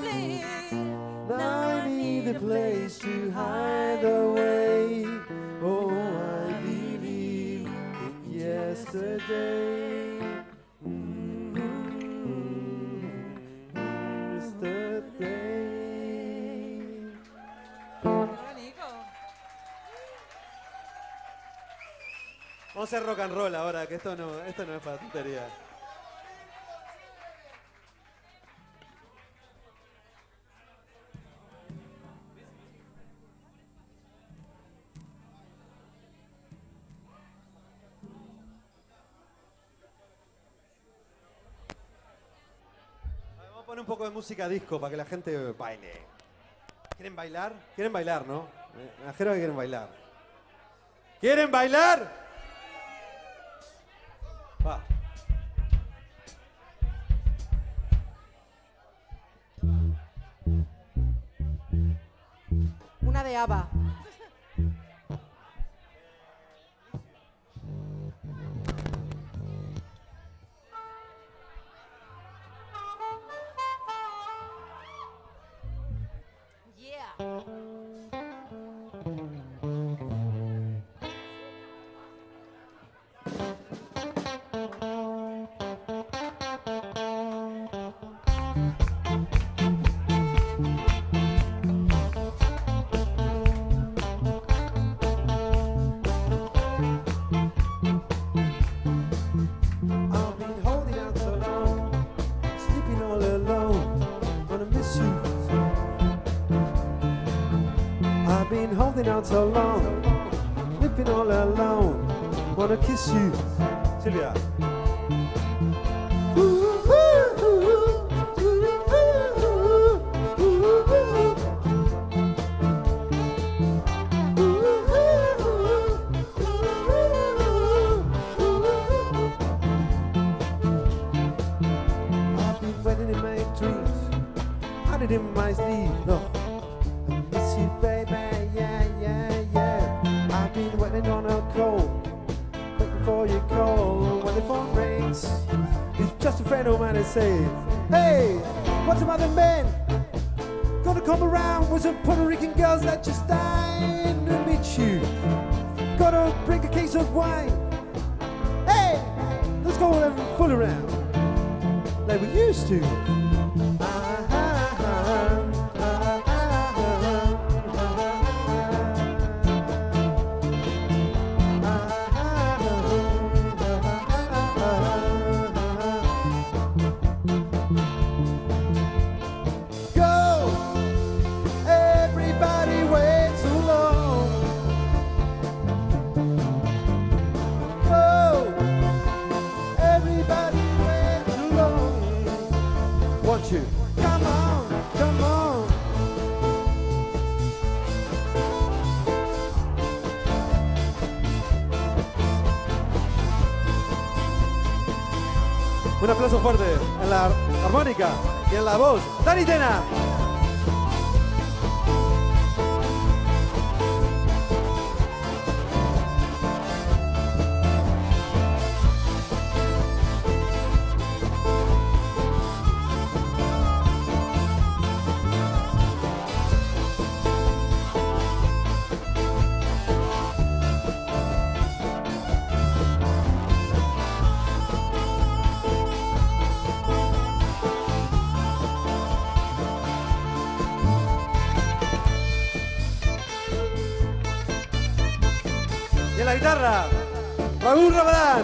Now I need a place to hide away. Oh, I believe in yesterday. Yesterday. Vamos a hacer rock and roll ahora, que esto no es para tontería. Vamos a poner un poco de música disco para que la gente baile. ¿Quieren bailar? ¿Quieren bailar, no? Me imagino que quieren bailar. ¿Quieren bailar? Va. Una de ABBA. Out so long, living all alone, wanna kiss you, Sylvia. I've been waiting in my dreams, had it in my sleeve, no. I miss you, baby. On a cold, waiting for your call. When the phone rings, it's just a friend of mine and say, hey, what's the matter, man? Gonna come around with some Puerto Rican girls that just died to meet you. Gotta bring a case of wine. Hey, let's go and fool around like we used to. Un aplauso fuerte en la armónica y en la voz. Dani Tena. Y en la guitarra, Raúl Ramadán.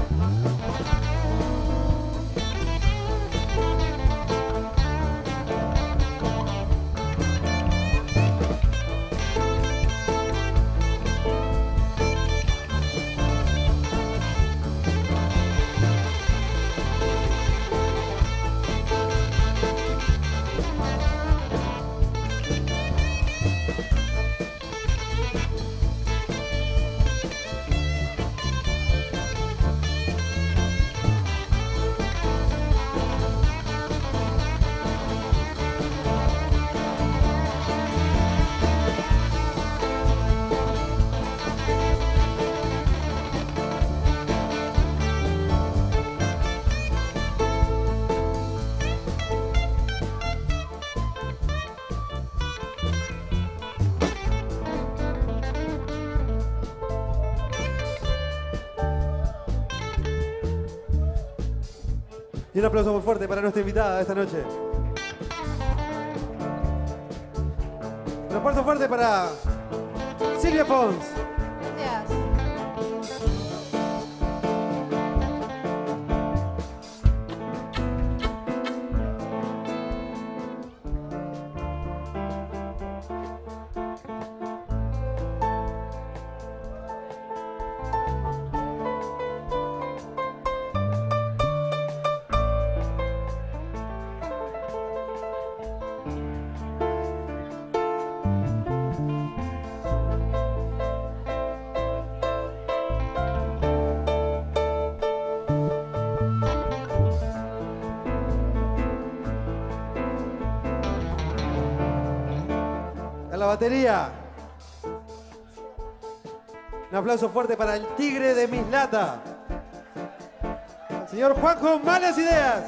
Y un aplauso muy fuerte para nuestra invitada de esta noche. Un aplauso fuerte para Silvia Pons. Gracias. En la batería. Un aplauso fuerte para el tigre de Mislata. El señor Juanjo Malas Ideas.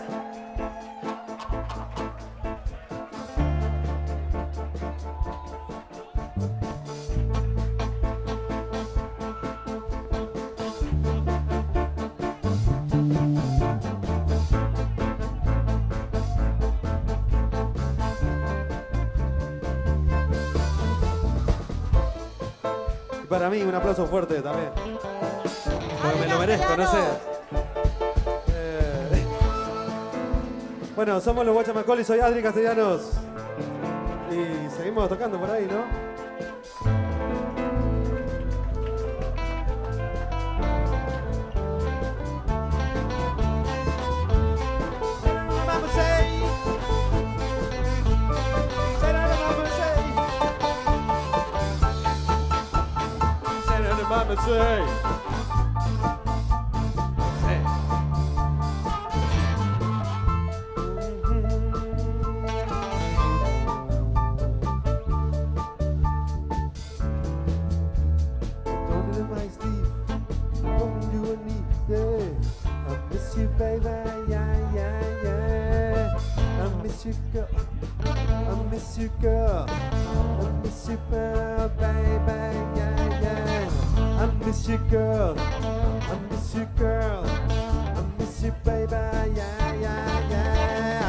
Para mí, un aplauso fuerte también. Porque me lo merezco, no sé. Bueno, somos los Guachamacolis, soy Adri Castellanos. Y seguimos tocando por ahí, ¿no? Mama say. Hey. Don't let my sleep. Don't you need it. I miss you, baby. Yeah, yeah, yeah. I miss you, girl. I miss you, girl. I miss you, baby. Yeah, yeah. I miss you, girl. I miss you, girl. I miss you, baby. Yeah, yeah, yeah.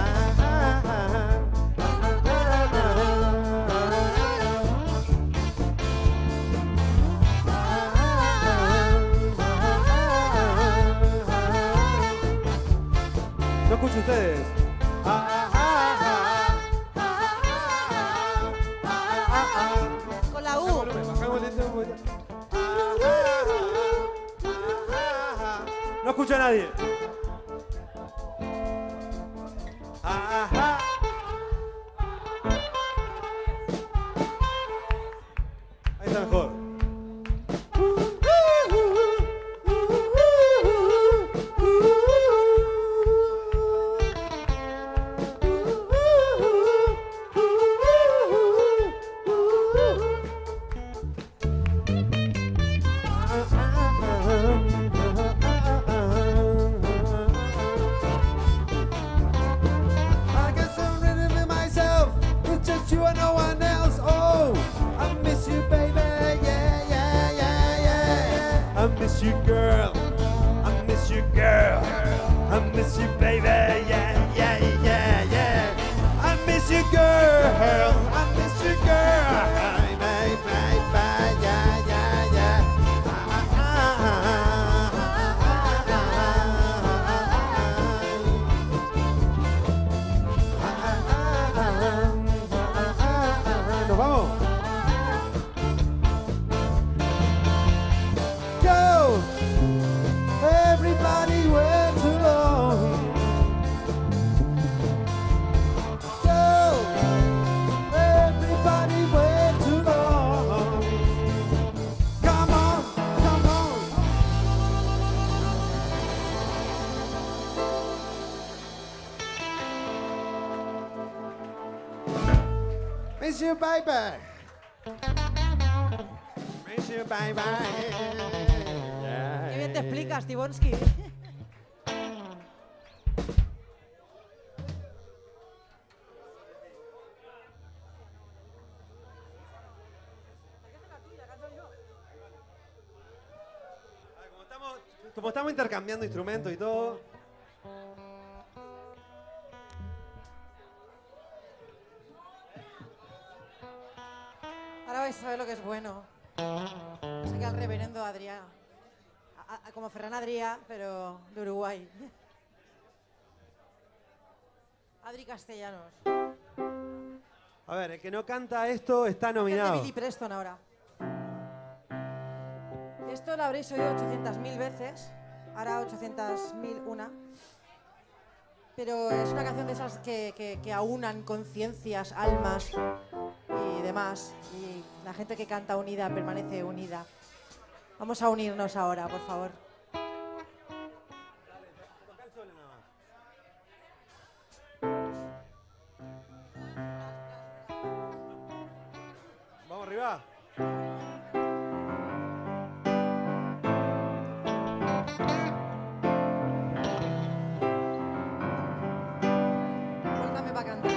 No escucho ustedes. Con la U. No escucho a nadie. Ahí está mejor. miss you, girl. I miss you, girl. I miss you, baby. Yeah, yeah, yeah, yeah. I miss you, girl. I miss you, girl. Bye, bye, bye, yeah, yeah, yeah. Nos vamos. Go. Everybody went along. Go. Everybody went along. Come on, come on. Miss you, baby. Miss you, baby. Qué bien te explicas, Tibonsky. Como estamos intercambiando instrumentos y todo. Ahora vais a ver lo que es bueno. Sé que al reverendo Adrià, como Ferran Adrià, pero de Uruguay. Adri Castellanos. A ver, el que no canta esto está Es de nominado. Billy Preston ahora. Esto lo habréis oído 800.000 veces, ahora 800.001. Pero es una canción de esas que aunan conciencias, almas y demás. Y la gente que canta unida permanece unida. Vamos a unirnos ahora, por favor. Vamos arriba. Suéltame para cantar.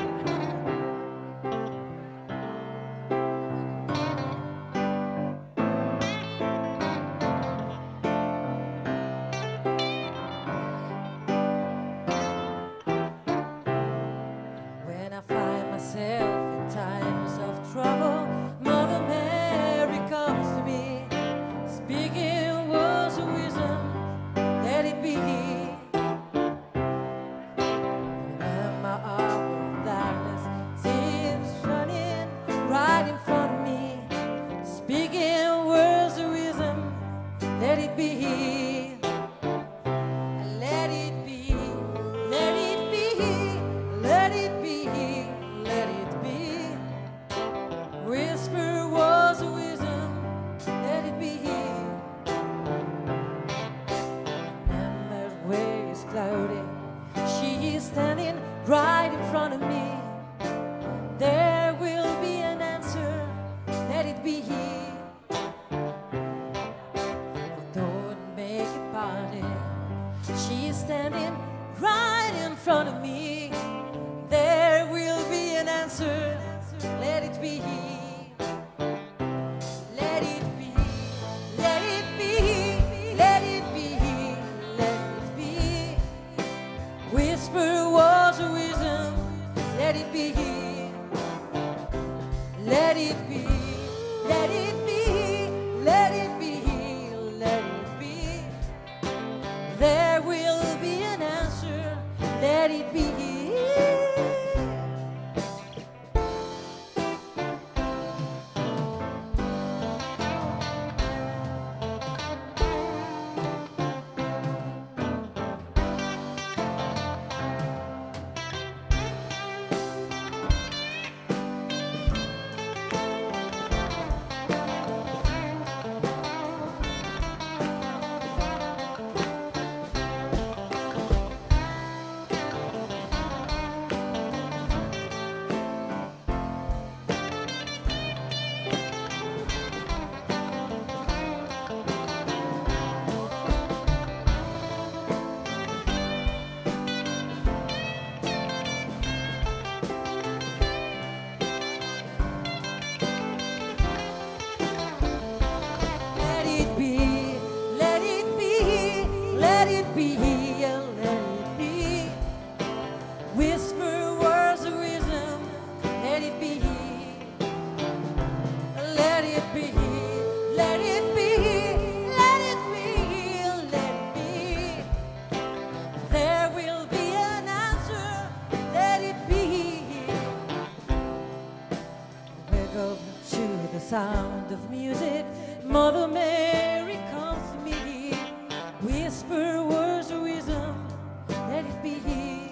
sound of music, Mother Mary comes to me. Whisper words of wisdom, let it be.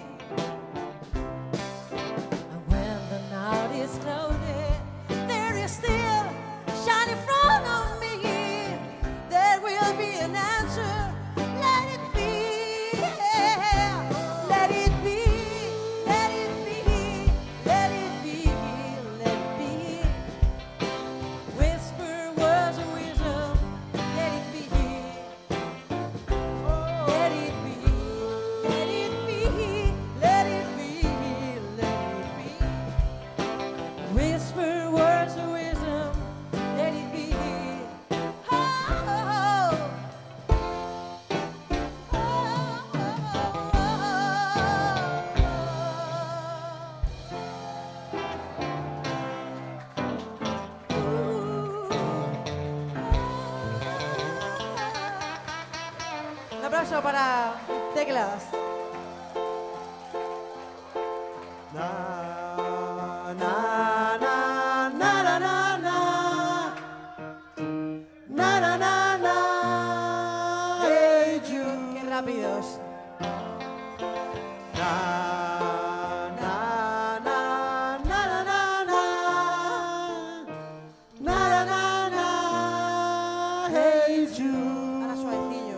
And when the night is cloudy, there is still shine in front of me. There will be an answer. Let it be. Let it be. Let it be. Let it be. Let it be. Whisper words of wisdom. Let it be. Let it be. Let it be. Let it be. Let it be. Whisper words of wisdom. Let it be. Oh, un aplauso para teclas. Na na na na na na na na na na na. Hey Jude. Qué rápidos. Na na na na na na na na na na. Hey Jude. Ahora suavecillo.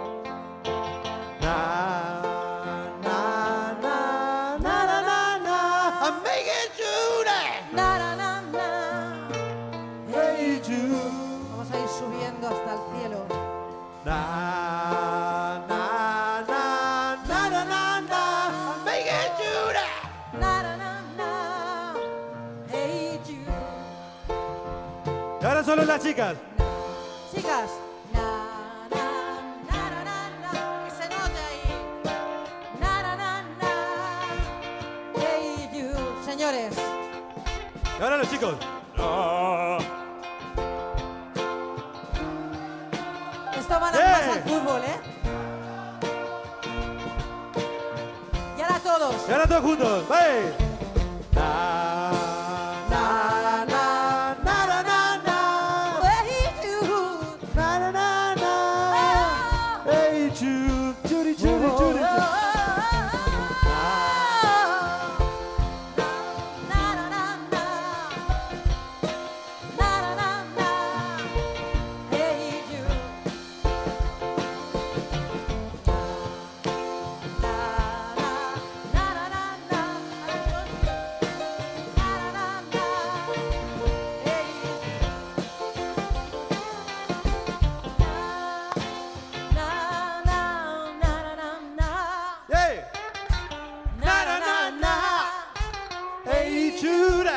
Na na na na na na na. I'm making Jude. Na, na, na, na. Hey Jude. Vamos a ir subiendo hasta el cielo. Na na na na na na na. I'm making Jude. Na, na, na, na. Hey, Jude. Y ahora solo las chicas. Chicas. Na, na, na, na, na, na. Que se note ahí. Na, na, na, na. Hey, Jude. Señores. Y ahora los chicos. Esto van a ¡Eh! más al fútbol, ¿eh? Y ahora todos. Y ahora todos juntos. ¡Hey! Na na na na na na na. Hey, Jude. Na na na na. Hey Jude, Judy, Judy, Judy. Hey! Na na na na. Hey Jude.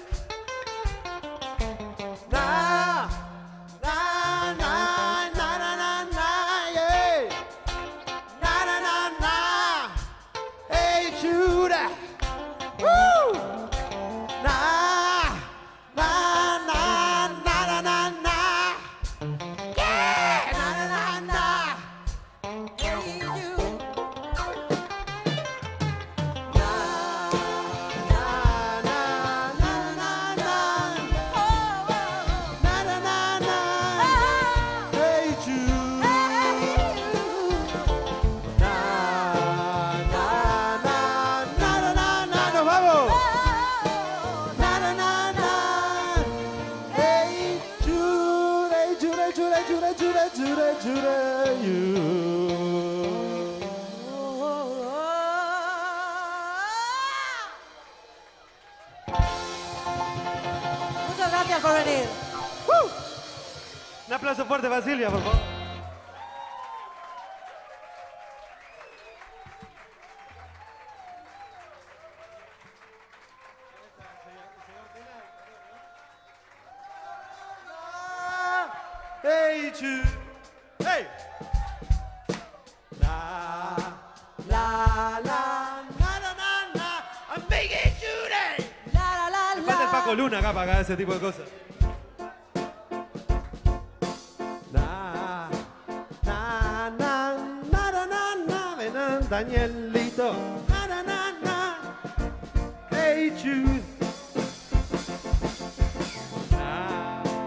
Na na na na na na na. Yeah. Na na na na. Hey Jude. Woo! Na na na na na na na. Yeah! Na na na na. Muchas gracias por venir. Un aplauso fuerte para Silvia, por favor. Hey, Jude. Hey. La, la, la, na, na, na, na. I'm making Jude. La, la, la, Me falta el Paco la. Luna acá para ese tipo de cosas. Na, na, na, na, na, na, na. Ven a Danielito. Na, na, na, na. Hey, Jude. Na,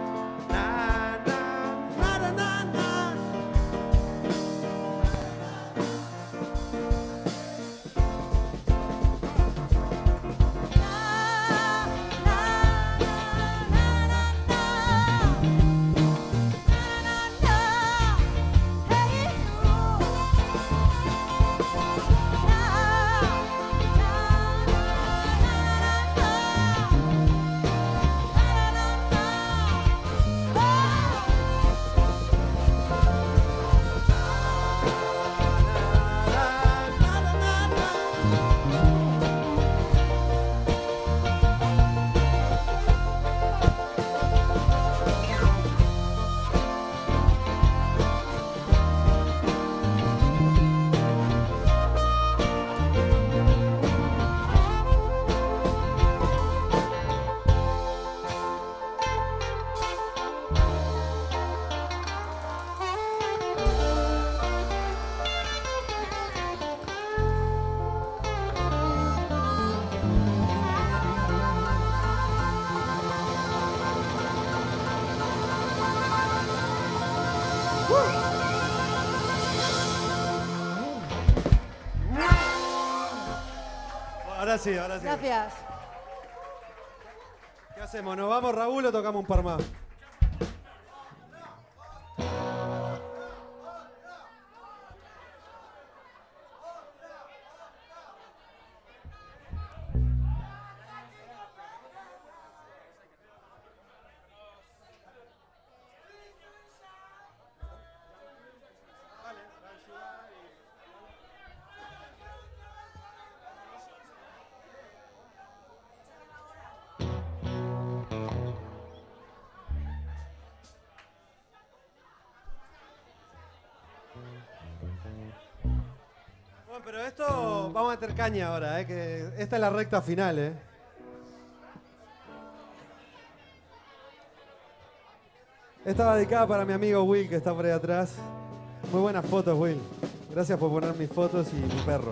sí, ahora sí. Gracias. ¿Qué hacemos? ¿Nos vamos, Raúl, o tocamos un par más? Bueno, pero esto vamos a meter caña ahora, que esta es la recta final, Esta va dedicada para mi amigo Will, que está por ahí atrás. Muy buenas fotos, Will. Gracias por poner mis fotos y mi perro.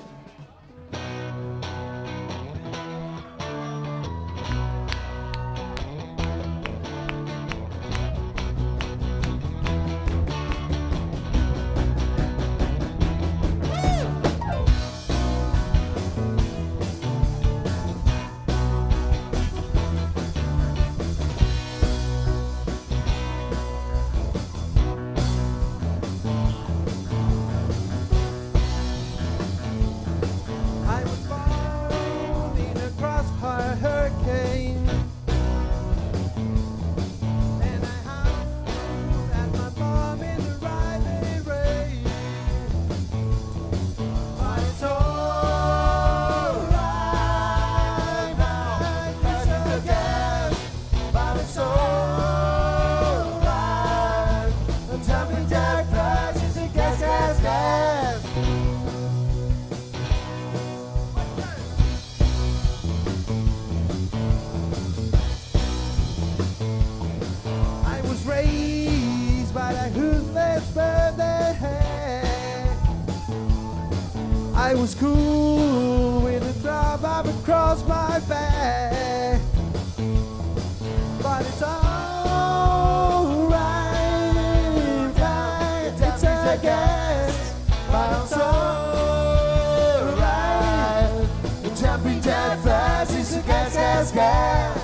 I was cool with a drop up across my back, but it's alright, it's a guess, but it's alright. Jumping that fast is a gas.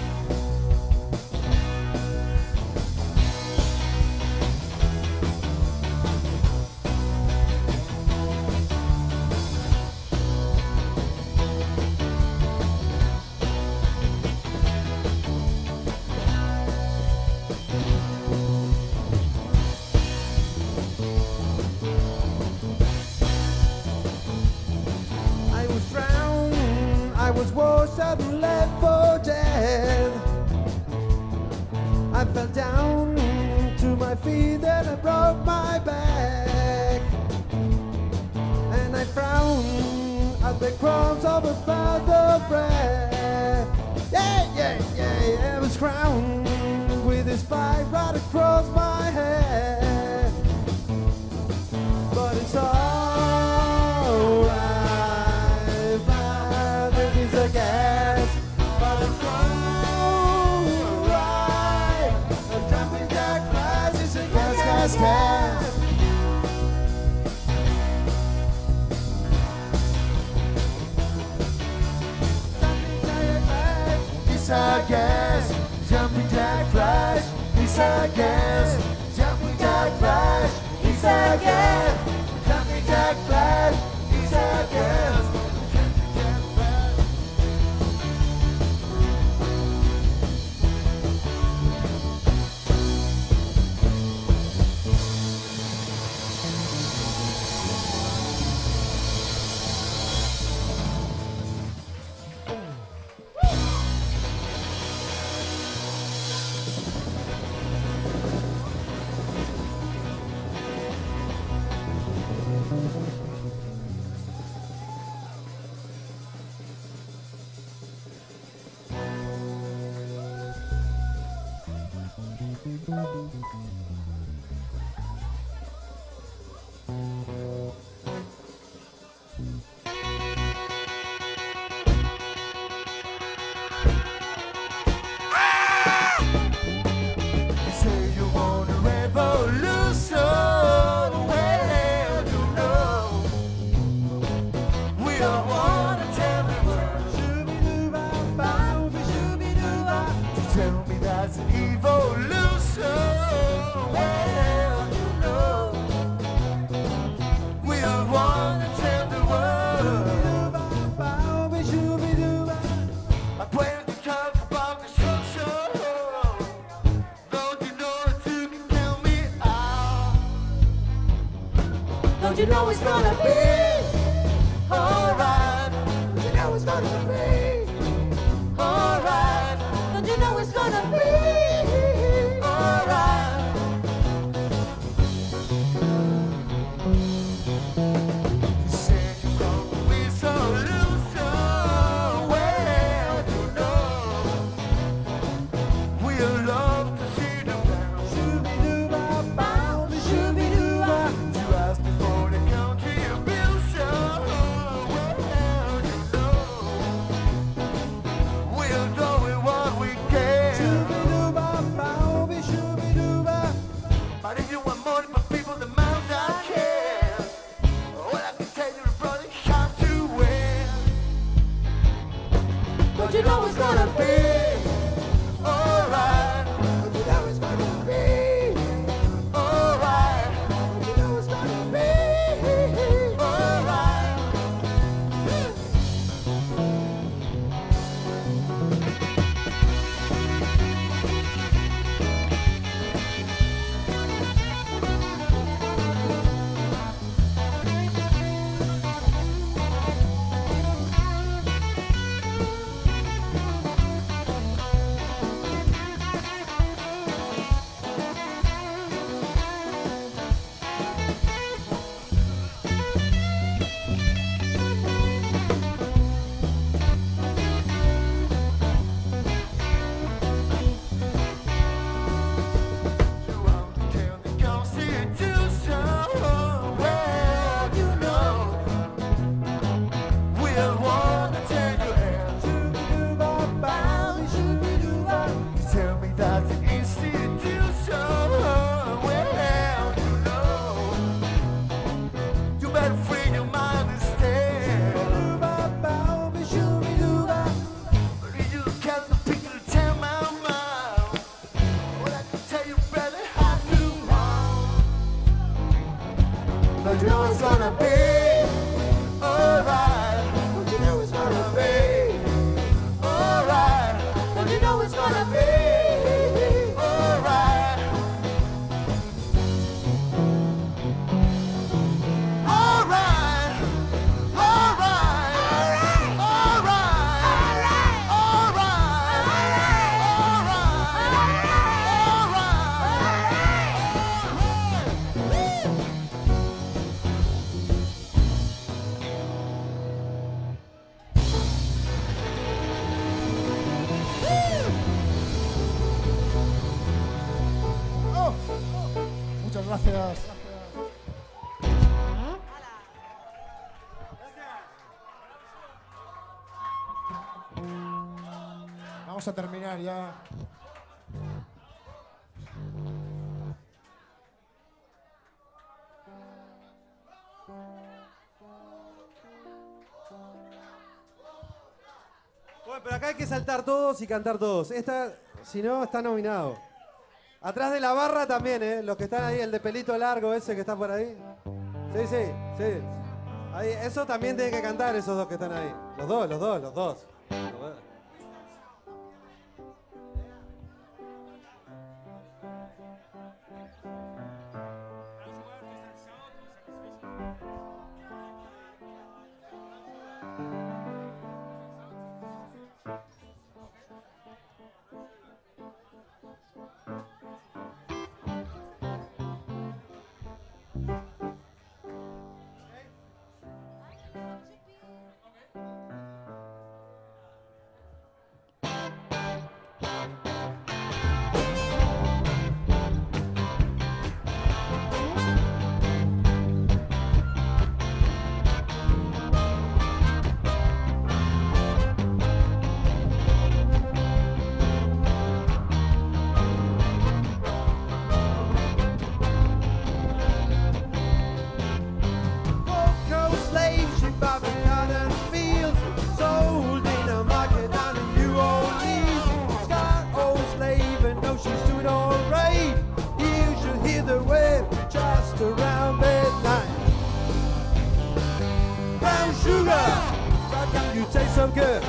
I was washed up and left for dead. I fell down to my feet and I broke my back. And I frowned at the crumbs of a bag of bread. Yeah, I was crowned with this spike right across my head. But it's alright. Gas, but it's alright. I'm jumping jack flies, it's a gas. It's a gas, jumping jack flies, it's a gas, jumping jack flies, it's a gas, jumping jack flies, it's a gas. We don't wanna tell them Don't you know it's gonna be alright? Don't you know it's gonna be alright? Don't you know it's gonna be alright? You said you're gonna be so lonesome. Well, you know, we'll love to see the bounce. Shooby-doo-ba-bow, shooby-doo-ba. You asked me for the country bill show. Well, you know, we'll do it what we can. Shooby-doo-ba-bow, shooby-doo-ba. But if you want money for people, the miles I can. All I can tell you, brother, shot to win. Don't you know it's gonna be alright? Don't you know it's gonna be Alright, Don't you know it's gonna be alright. You want to tell the Constitution, well, you know, we'll want to take your hand. Shooby-doo-ba-bow, shooby-doo-ba. Tell me that the institution, well, you know, you better free your mind and stand. Shooby-doo-ba-bow, shooby-doo-ba. You can't picture the town, my mind. All I can tell you, brother, how to run. Don't you know it's gonna be alright? Don't you know it's gonna be Alright, Don't you know it's gonna be alright. Alright, alright, alright, Oh, muchas gracias. Vamos a terminar ya. Bueno, pero acá hay que saltar todos y cantar todos. Esta, si no, está nominado. Atrás de la barra también, ¿eh? Los que están ahí, el de pelito largo ese que está por ahí. Sí, sí, sí. Ahí, eso también tienen que cantar esos dos que están ahí. Los dos, los dos, los dos. Los dos. taste so good.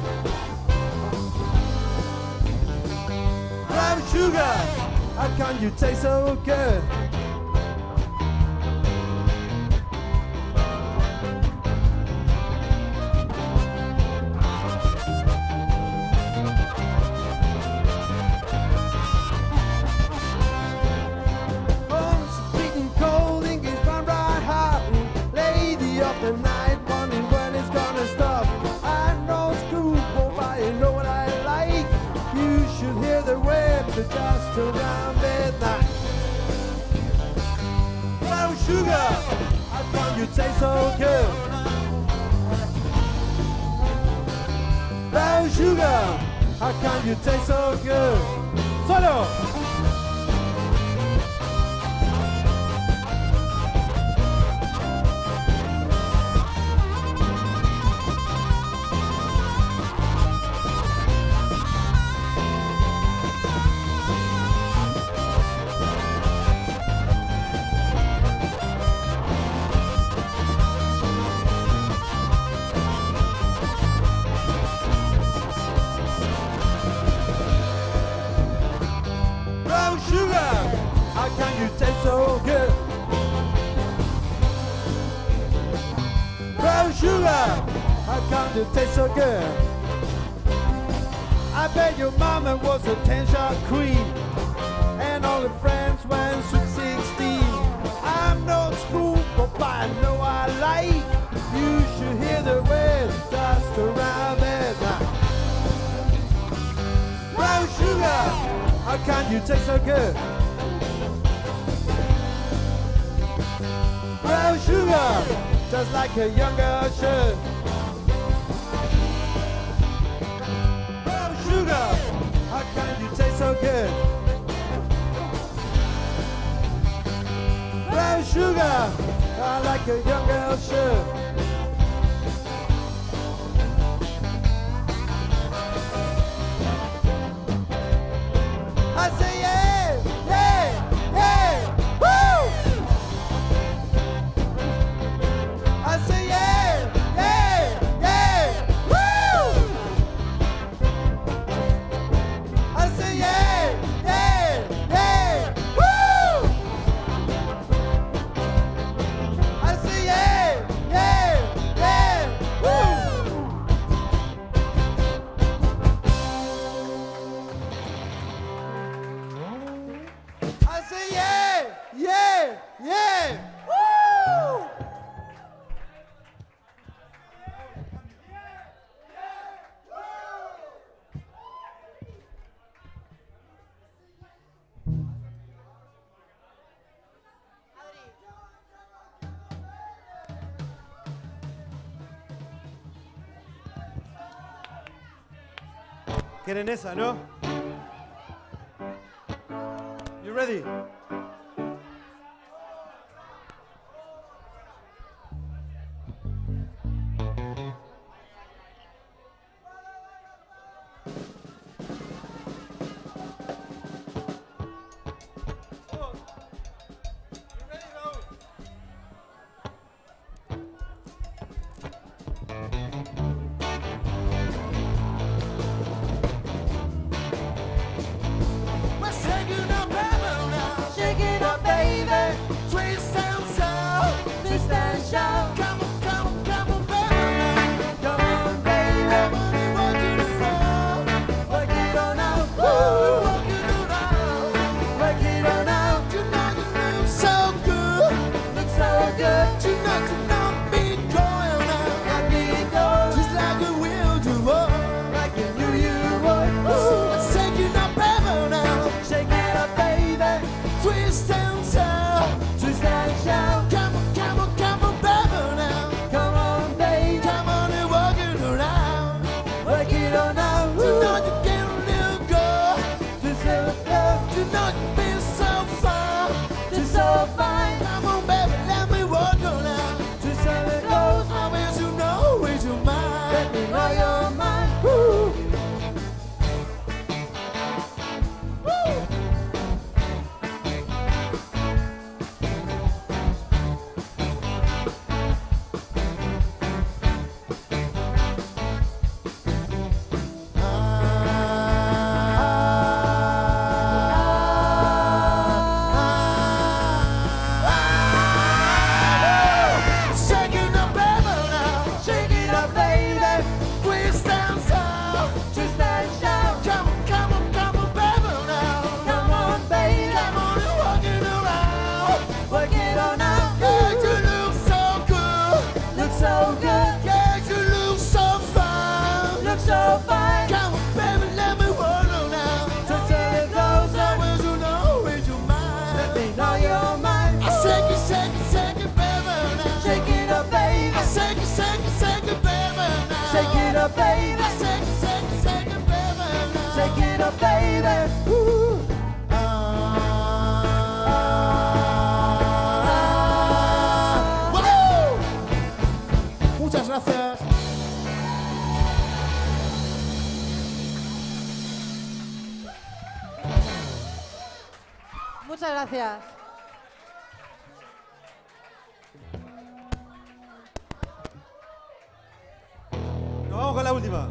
Brown sugar, how can you taste so good? sugar, how come you taste so good? Brown sugar, how come you taste so good? Solo! So good. Brown sugar, how come it tastes so good? I bet your mama was a 10-shot queen, and all her friends went sweet 16. I'm no school, but I know I like. You should hear the red dust around it now. Brown sugar, how come you taste so good? Brown sugar, just like a young girl should. Brown sugar, how can you taste so good? Brown sugar, like a young girl should. I say yeah, yeah, yeah, woo! I say yeah, yeah, yeah, woo! I say yeah, yeah, yeah, woo! I say yeah, yeah, yeah, woo! I say yeah, yeah, yeah, woo! ¿Quieren esa, no? You ready? Shake baby. Ooh. ¡Wow! Muchas gracias. Muchas gracias. Nos vamos con la última.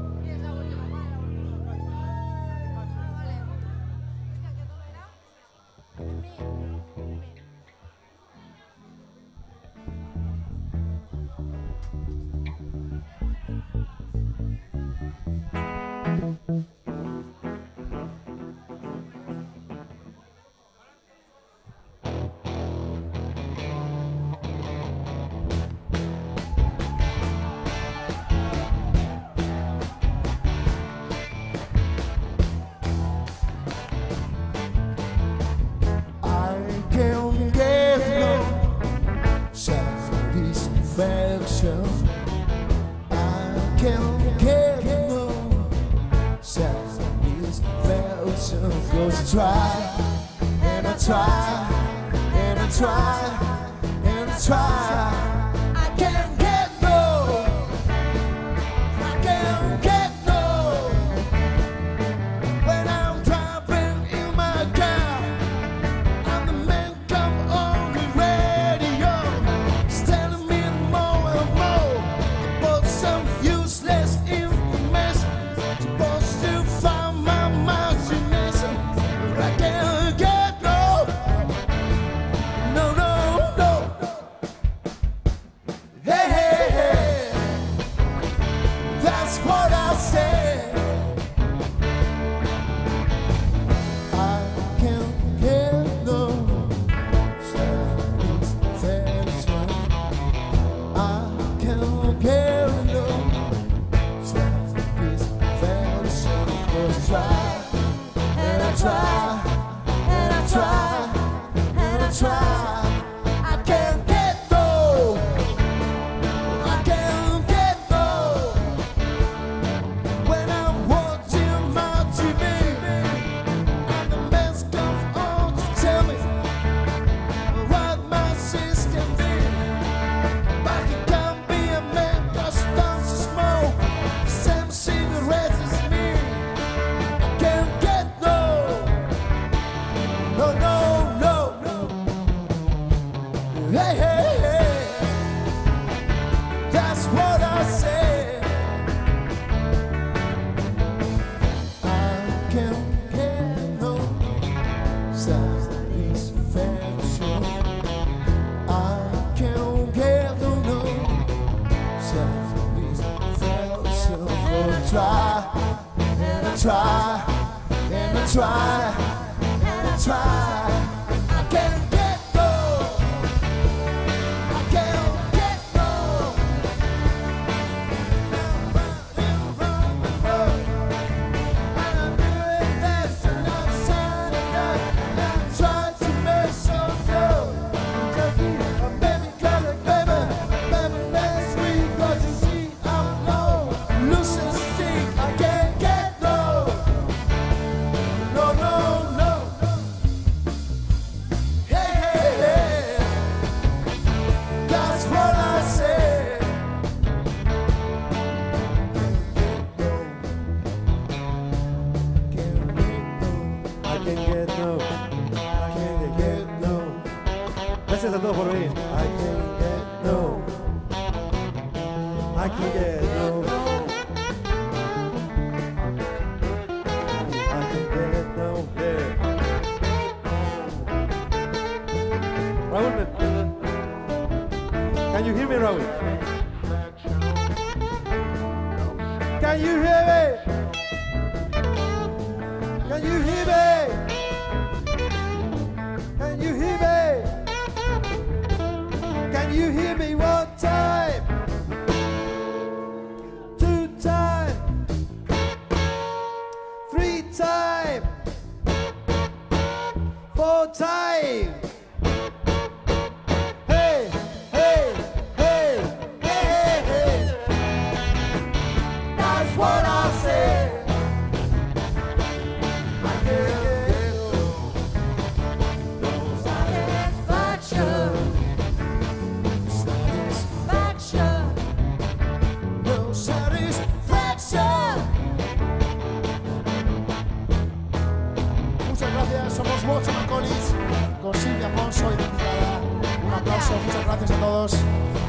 Gracias a todos por venir. Raúl, can you hear me, Raúl? Can you hear me? Can you hear me? Can you hear me? Can you hear me one time? Two time? Three time? Four time? Hey, hey, hey, hey, hey. That's what I say. Muchas gracias a todos.